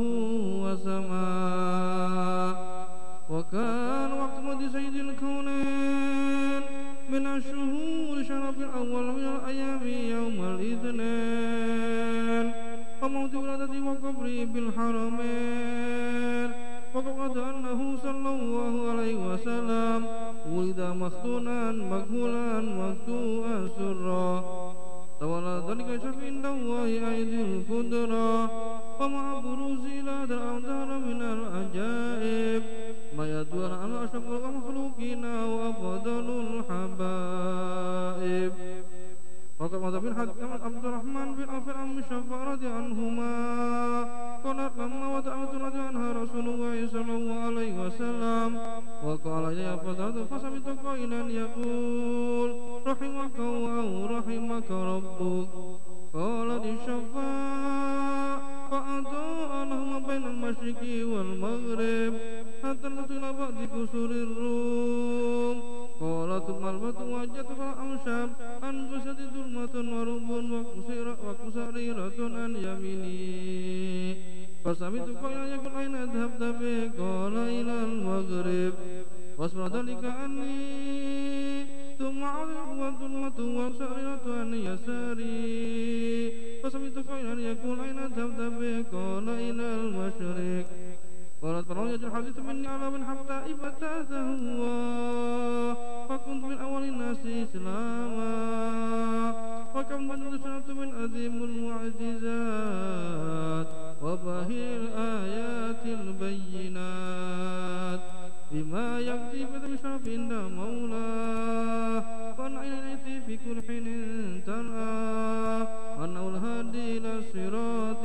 وسماء. وكان وقت مد سيد الكونين من الشهور شرف الأول من الأيام يوم الاثنين وموت ولادته وقبره بالحرمين. وقد أنه صلى الله عليه وسلم ولد مختونا مكهولا مكتوءا سرا تولى ذلك شرف عند الله أيدي القدرى ومع بروز إلى الأمدار من العجائب ما يدور على أشرف المخلوقين وأفضل الحبائب. وقد مات بن عبد الرحمن بن عوف عن الشفاعة رضي عنهما قالت لما ودعت رضي عنها رسول الله صلى الله عليه وسلم وقال يا فتاة فسمعت قائلا يقول رحمك الله رحمك ربك. قالت الشفاعة فأضاء لهما بين المشرق والمغرب حتى نزلت إلى بعض قصور الروم. قالت ثم الموت وجدت فأمشب عن جسد ظلمة ورب وقصريرة عن يميني فسمعت قائلا يقول أين ذهبت به؟ قال إلى المغرب واصبر ذلك عني ثم عرض ظلمة وقصريرة عن يساري فسمعت قائلا يقول أين ذهبت به؟ قال إلى المشرق. قالت فرجت الحديث مني على من حتى إفتاته فكنت من أول الناس إسلاما وكم نشرت من أديم المعجزات وبهي الآيات البينات بما يكفي بالمشرف عند مولاه والعينة في كل حين تراه أنه الهادي إلى الصراط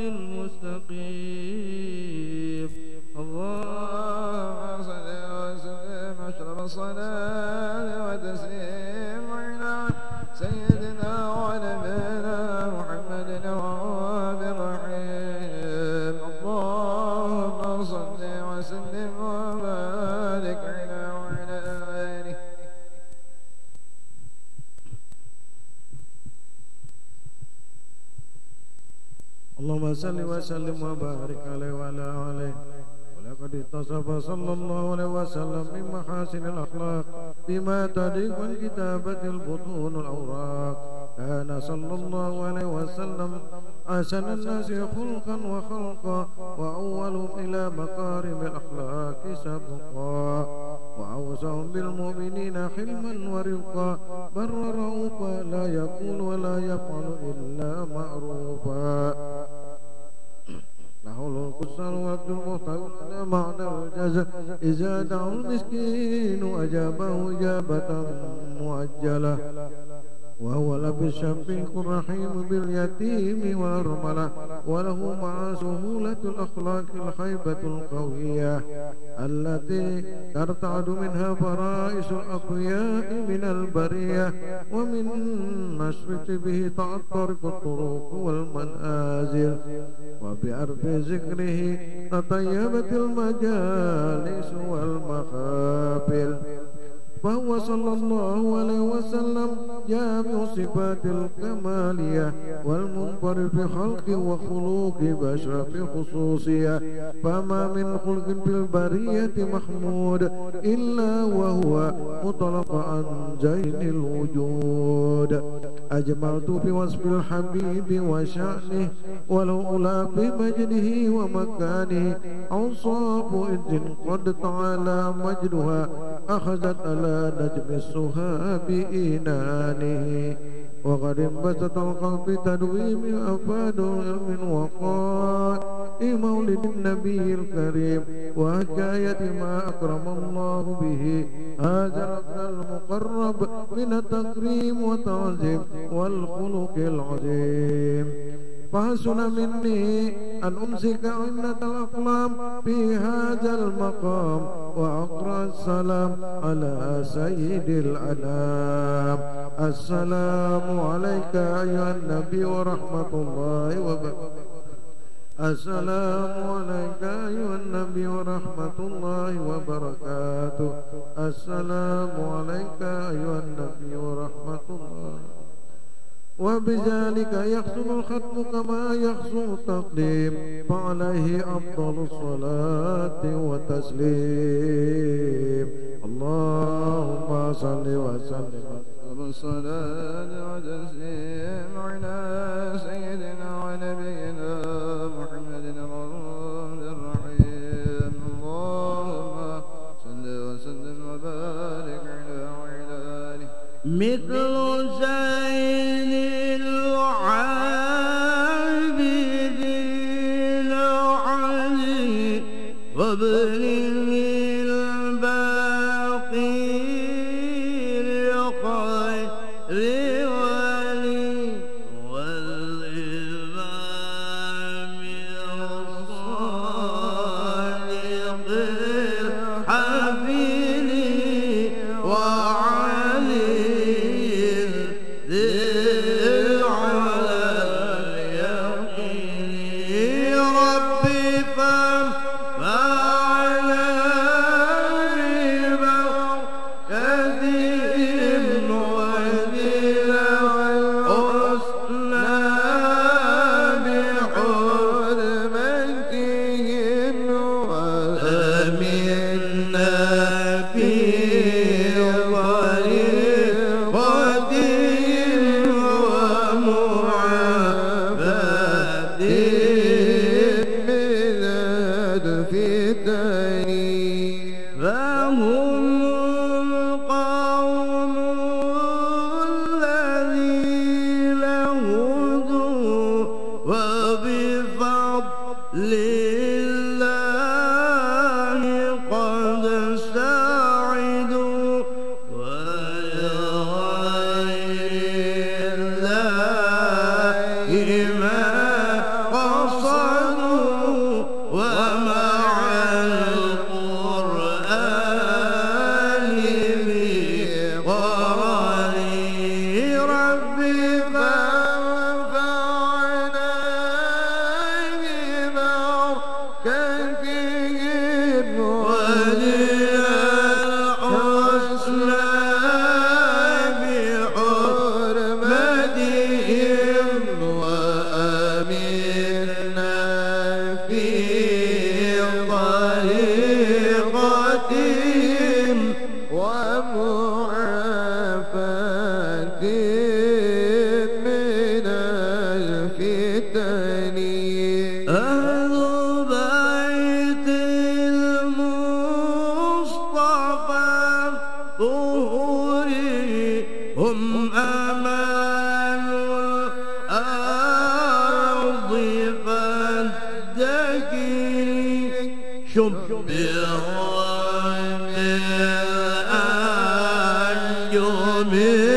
المستقيم. اللهم صل وسلم أشرف الصلاة وتسليم على سيدنا ونبينا محمد الرب الرحيم. اللهم صل وسلم وبارك على وعلى آله. اللهم صل وسلم وبارك عليه وعلى آله. ولقد اتصف صلى الله عليه وسلم من محاسن الأخلاق بما تليق من كتابة البطون الأوراق. كان صلى الله عليه وسلم أحسن الناس خلقا وخلقا وأولهم إلى مكارم الأخلاق سبقا وأوسعهم بالمؤمنين حلما ورفقا بر رؤوفا لا يقول ولا يفعل إلا معروفا له القصر وقت المحتوى معنى الجزاء إذا دعا المسكين أجابه إجابة مؤجلة وهو لب الشفيق الرحيم باليتيم والأرملة وله مع سهولة الأخلاق الخيبة القوية التي ترتعد منها فرائس الأقوياء من البرية ومن مشرق به تعطرق الطرق والمنازل وبأرض ذكره تطيبت المجالس والمخابل. فهو صلى الله عليه وسلم جامع صفات الكمالية والمنفرد في خلق وخلوق بشر في خصوصية فما من خلق في البرية محمود إلا وهو مطلق عن زين الوجود. أجملت بوصف الحبيب وشأنه ولو أولى بمجده ومكانه أوصاف إذ قد تعالى مجدها أخذت على نجم السها بإنانه وقد انبسط القلب تدويم أفاد علم وقال مولد النبي الكريم وحكاية ما أكرم الله به هذا الركن المقرب من التكريم والتعظيم والخلق العظيم. فحسن مني أن أمسك عنة الأقلام في هذا المقام وأقرأ السلام على سيد الأنام. السلام عليك أيها النبي ورحمة الله وبركاته. السلام عليك أيها النبي ورحمة الله وبركاته. السلام عليك أيها النبي ورحمة الله. وبذلك يحصل الختم كما يحصل التقديم فعليه أفضل الصلاة والتسليم. اللهم صل وسلم والصلاة والتسليم على سيدنا ونبينا محمد الرحمن الرحيم. اللهم صل وسلم وبارك على وعلى آله. مثل زين العابدين علي وابن الباقي لخير ولي والإمام الصادق الحفيد وعلي ومعافاة من الفتن. أهل بيت المصطفى ظهوري هم أمان الأرض فالدكي شبهوا بالأنجم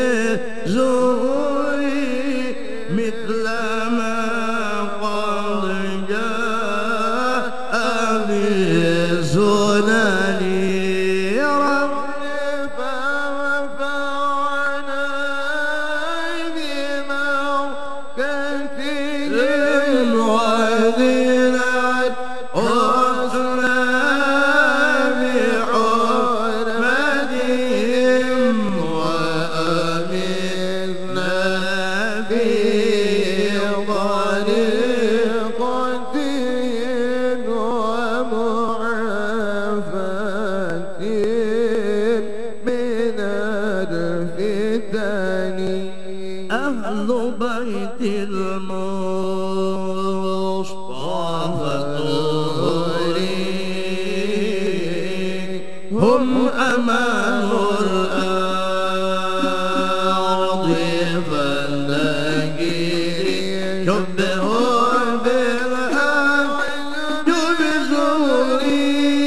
زهوري مثل ما قد جاء بالسنن. فوفعنا بموقف وذلت حسنا بحرمتهم وأمنا بطريقتهم ومعافاة من الفتن. أهل بيت المصطفى هم أمان الأرض فالنجير شبهوا بالأنجم زهوري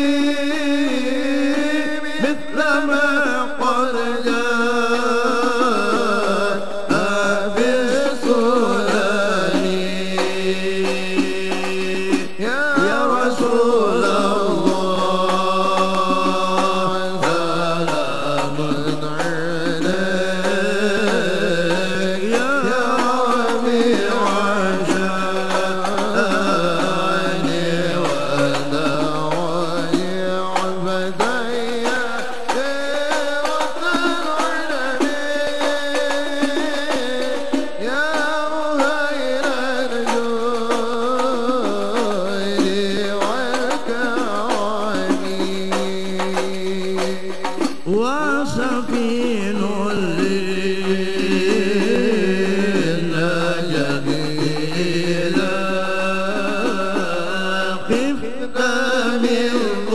مثل ما قد جاء بالسنن. يا رسول الله سلام عليك يا ربيع الشان ودواعي عبدي سيرة العلماء يا مهير الجود والكرم. وسفين للنجاة إذا خفت من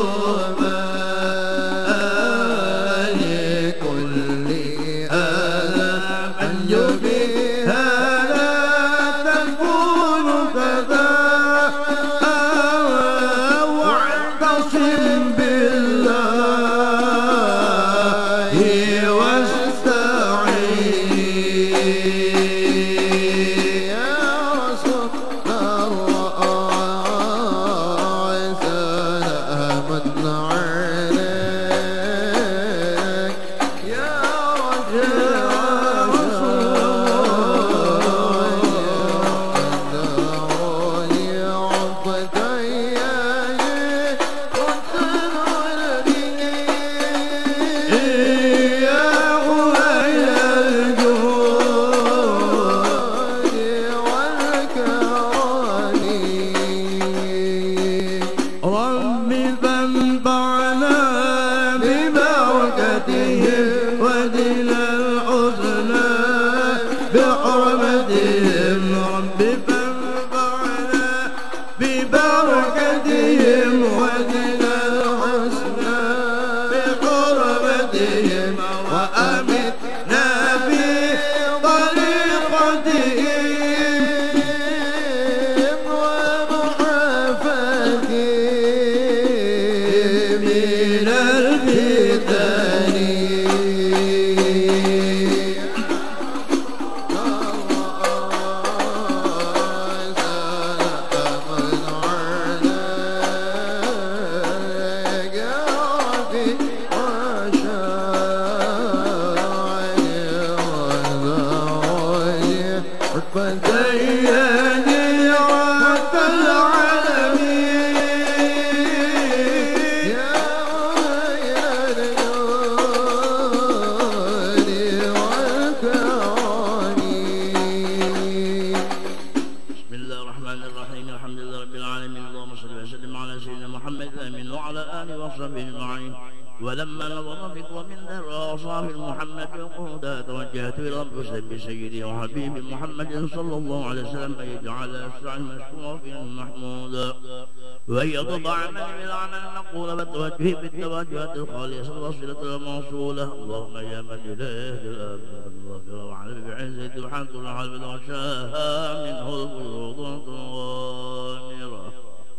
ظمآن كل أذى أنجو بها لا تكون كذا واعتصم بالله واستعين. يا رسول الله سلام عليك يا رسول الله يا عبدي يا غوي الجود رب فانفعنا ببركتهم ودل الحسنى بحرمتهم. رب فانفعنا ببركتهم ودل الحسنى بحرمتهم وأمتنا في طريقتهم ومعافاتهم من الفتن. سلام عليك يا ربي وشاء ولما نظر فكر من ذر أصحاب محمد وقودا توجهت إلى رب سيدي وحبيبي محمد صلى الله عليه وسلم أن يجعل أسرع المشروع في محمودا وأن يطبع عملي بالعمل المقول والتوجه بالتوجهات الخالصة الوصلة الموصولة. اللهم يا من إليه الآمن الغافر وعلى بعزة الحمد والحمد وشاها منه الفيوض الغامرة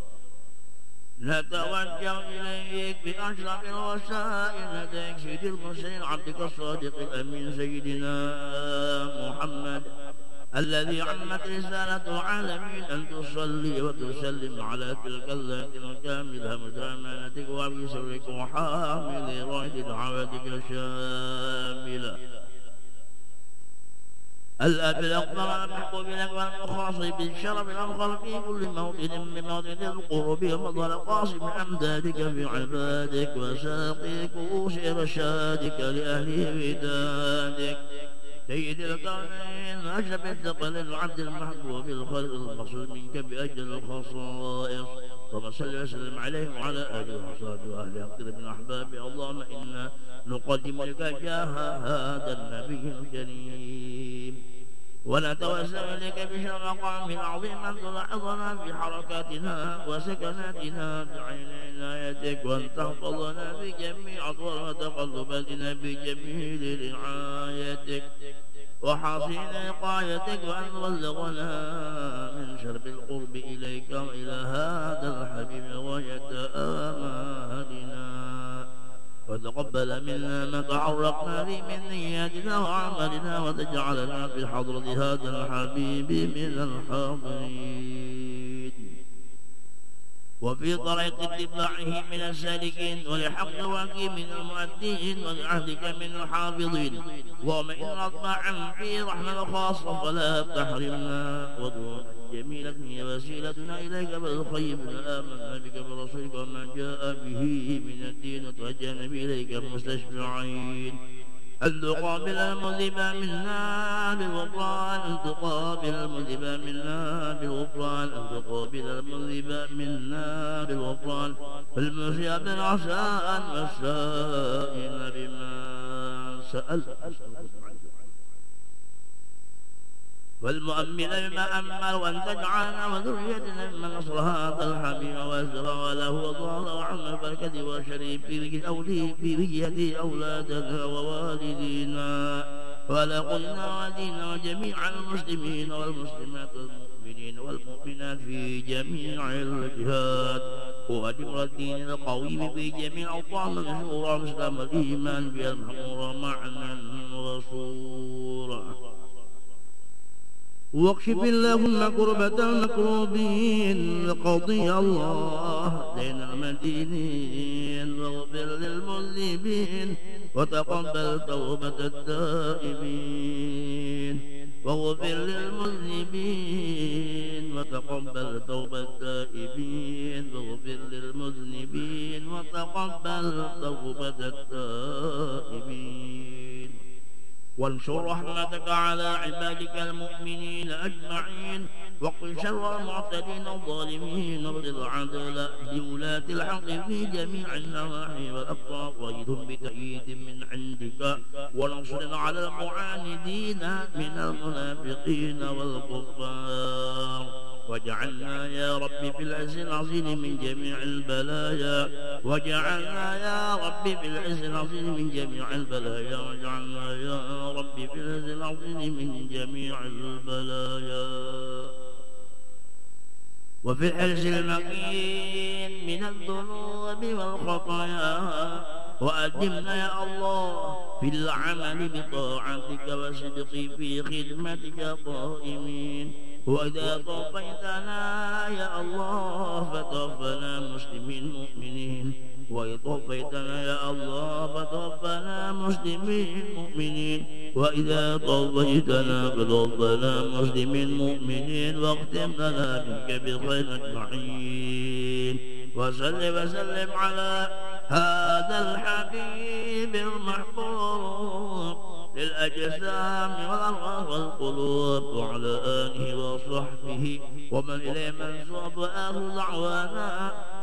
نتوجه إليك بأشرف الوسائل لديك سيد المرسلين عبدك الصادق الأمين سيدنا محمد الذي عمت رسالة عالمين أن تصلي وتسلم على تلك الذات الكاملة متأمنتك وفي سرك وحامل راية دعوتك الشاملة الأب الأكبر المحبوب لك والمخاص بالشرف الأفخر في كل موطن من موطن القرب ومظهر قاصم أمدادك في عبادك وساقي كؤوس رشادك لأهل ودادك سيد الكونين أشرف الثقل العبد المحبوب الخلق المقصود منك بأجل الخصائص اللهم صل وسلم عليه وعلى آله وصحبه وأهله أقرب من أحبابه. اللهم إنا نقدم لك جاه هذا النبي الكريم ونتوسل إليك بشر مقام العظيم أن تلاحظنا في حركاتنا وسكناتنا بعين عنايتك وأن تحفظنا في جميع أطوار وتقلباتنا بجميل رعايتك وحاصين وقايتك وأن تبلغنا من شرب القرب إليك وإلى هذا الحبيب غاية آمالنا وتقبل منا ما تعرقنا به من نياتنا وعملنا وتجعلنا في حضرة هذا الحبيب من الحاضرين وفي طريق اتباعه من السالكين ولحق وعدك من المؤدين ولعهدك من الحافظين. اللهم إنا نطمع في رحمة خاصة فلا تحرمنا ودون جميلة هي وسيلتنا إليك بالخير آمنا بك برسولك وما جاء به من الدين وتوجهنا إليك مستشفعين أن تقابل المذنب منا بالغفران أن تقابل المذنب منا بالغفران أن تقابل المذنب منا بالغفران فالمسيء بالعسان والسائل بما سأل والمؤمن بما أمل وأن تجعلنا وذريتنا ممن نصر هذا الحبيب وأسرى له وظهر وعم البركة والشريف في رجية أولادنا ووالدينا ولقلنا ودينا وجميع المسلمين والمسلمات والمؤمنين والمؤمنات في جميع الجهات وأجمل الدين القويم في جميع أوطان المشهورة مسلم الإيمان بها المحمورة معنى وصورا واكشف اللهم كربة المكروبين وقضي الله دين المدينين واغفر للمذنبين وتقبل توبة التائبين واغفر للمذنبين وتقبل توبة التائبين واغفر للمذنبين وتقبل توبة التائبين وانشر رحمتك على عبادك المؤمنين أجمعين واقل شر المعتدين الظالمين وابغض العدل لولاة الحق في جميع النواحي والأقطار وأيدهم بتأييد من عندك ونصر على المعاندين من المنافقين والكفار واجعلنا يا رب بالعز العظيم من جميع البلايا واجعلنا يا رب بالعز العظيم من جميع البلايا واجعلنا يا رب بالعز العظيم من جميع البلايا وفي الحرز المكين من الذنوب والخطايا وأدمنا يا الله في العمل بطاعتك وصدق في خدمتك قائمين وإذا توفيتنا يا الله فتوفنا مسلمين مؤمنين وإذا توفيتنا يا الله فتوفنا مسلمين مؤمنين وإذا توفيتنا فتوفنا مسلمين مؤمنين واختم لنا منك بخير أجمعين وصل وسلم على هذا الحبيب المحبوب للأجسام والأرواح والقلوب وعلى آله وصحبه ومن إليه منسوب آخر دعوانا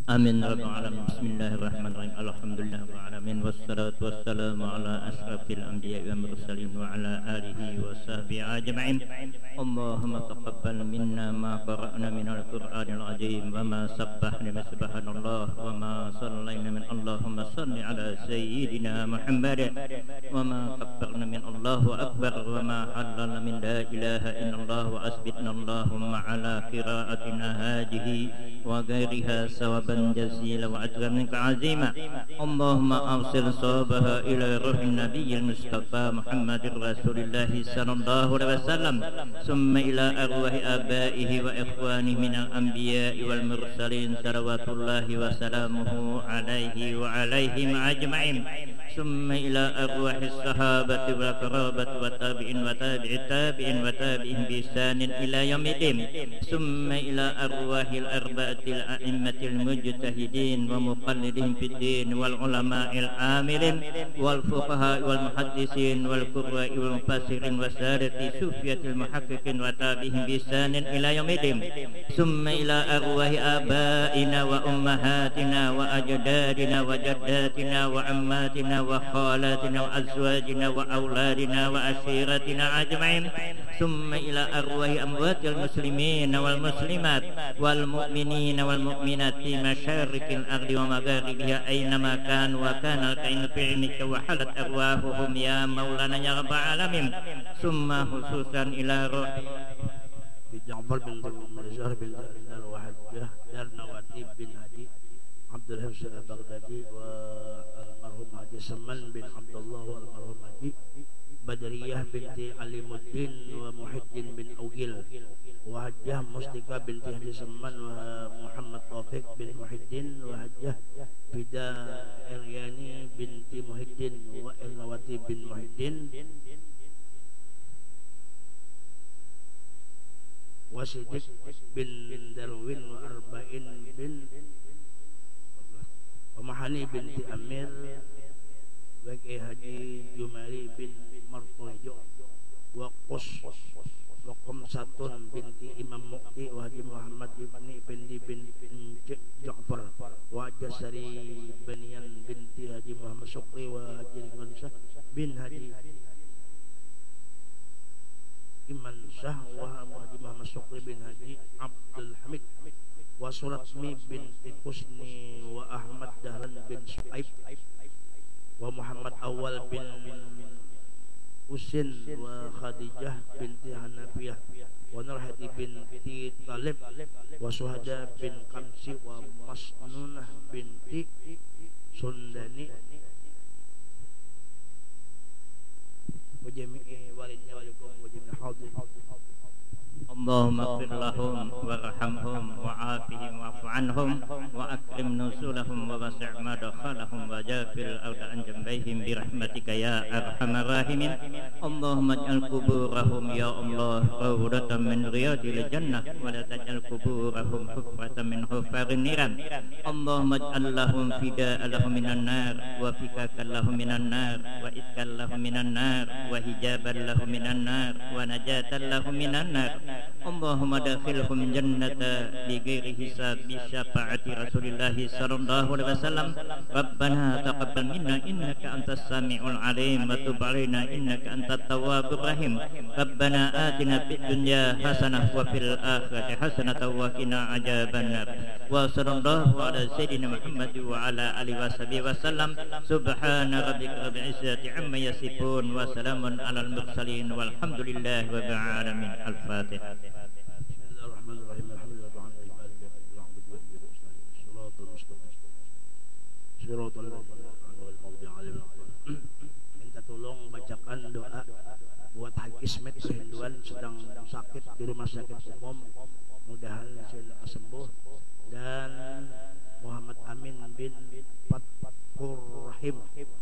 Amin ya rabbal alamin. Bismillahirrahmanirrahim. Alhamdulillah rabbil alamin wassalatu wassalamu ala asyrafil anbiya'i wal mursalin wa ala alihi wa sahbihi ajma'in. Allahumma taqabbal minna ma qara'na minal qur'anil azim wa ma sabbahna bi subhanallah wa ma sallayna min Allahumma salli ala sayyidina Muhammad wa ma kabbarna min Allahu akbar wa ma halalna min la ilaha illallah wa asbitna Allahumma ala qira'atina hadhihi wa ghairiha sawaban جزيلا وأجرا منك عظيما. اللهم أوصل صوابها إلى روح النبي المصطفى محمد رسول الله صلى الله عليه وسلم ثم إلى أرواح آبائه وإخوانه من الأنبياء والمرسلين صلوات الله وسلامه عليه وعليهم أجمعين ثم إلى أرواح الصحابة والقرابة والتابعين وتابع التابعين وتابعهم بإحسان إلى يوم الدين ثم إلى أرواح الأربعة الأئمة المجتهدين ومقلدين في الدين والعلماء العاملين والفقهاء والمحدثين والقراء والمفسرين وسادة صوفية المحققين وتابعهم بإحسان إلى يوم الدين ثم إلى أرواح آبائنا وأمهاتنا وأجدادنا وجداتنا وعماتنا وخالاتنا وأزواجنا وأولادنا وعشيرتنا أجمعين ثم إلى أرواح أموات المسلمين والمسلمات والمؤمنين والمؤمنات في مشارق الأرض ومغاربها أينما كانوا وكان الكائن في علمك وحلت أرواحهم يا مولانا يا رب العالمين ثم خصوصا إلى روح جعفر بن زهر بن الواحد نواتيب بن هادي عبد الحفظ البغدادي والمرحوم حاجي سمان بن عبد الله والمرحوم حاجي بدرية بنت علي مدين ومحي الدين بن أوجيل وحجة مصطفى بنت حاجي سمان ومحمد طافق بن محي الدين وحجة فداء إرياني بنت محي الدين وإلواتي بن محي الدين وصديق بن دروين وأربعين بن ومحاني بنت أمير وكي حجي جمالي بن مرطوجو وقص وقمسة بنت إمام مؤتي وحجي محمد بن جعفر وجسري بنيان بنت حجي محمد شقري وحجي غنشة بن حجي إمان شاه وحجي محمد شقري بن حجي عبد الحميد وسرطمي بنت حسني وأحمد دهلان بن شعيب ومحمد أول بن حسين وخديجة بنت حنفية ونرحة بنت طالب وسهداء بن قمسي ومسنونة بنت سنداني وجميع والدنا ولكم وجميع حاضرين. اللهم اغفر لهم وارحمهم وعافهم واعف عنهم واكرم نزلهم ووسع مدخلهم وجافر الارض عن جنبيهم برحمتك يا ارحم الراحمين. اللهم اجعل قبورهم يا الله روضة من رياض الجنة ولا تجعل قبورهم حفرة من حفر النيران. اللهم اجعل لهم فداء لهم من النار وفكاكا لهم من النار وإتكا لهم من النار وحجابا لهم من النار ونجاة لهم من النار. اللهم ادخلهم جنة بغير حساب بشفاعة رسول الله صلى الله عليه وسلم. ربنا تقبل منا إنك أنت السميع العليم وتب علينا إنك أنت التواب الرحيم. ربنا آتنا في الدنيا حسنة وفي الآخرة حسنة وقنا عذاب النار. وصلى الله على سيدنا محمد وعلى آله وصحبه وسلم. سبحان ربك رب العزة عما يصفون وسلام على المرسلين والحمد لله رب العالمين. الفاتحة. بسم الله الرحمن الرحيم. الحمد لله رب العالمين مالك يوم الدين نعبد وإياك نستعين الصراط المستقيم صراط الذين أنعمت عليهم غير المغضوب عليهم ولا الضالين. Minta tolong bacakan doa buat Haji Ismet Kehinduan sedang sakit di rumah sakit umum, mudahan segera sembuh, dan Muhammad Amin bin Fatkur Rahim.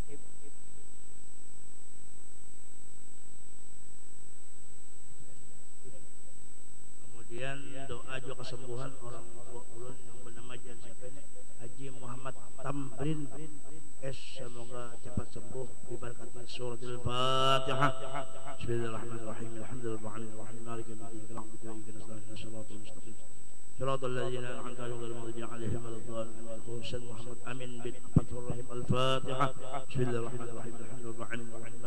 Kemudian doa juga kesembuhan orang tua ulun yang bernama Haji Muhammad Tamrin S, semoga cepat sembuh diberkati suratul Fatihah. Bismillahirrahmanirrahim. Alhamdulillahirabbil alamin. Maliki yaumiddin. Na'budu wa iyyaka nasta'in. Shiratal mustaqim. صراط الذين أنعمت عليهم غير المغضوب عليهم ولا الضالين. محمد آمين بالفتح الرحيم. الفاتحة. بسم الله الرحمن الرحيم. الحمد لله رب العالمين.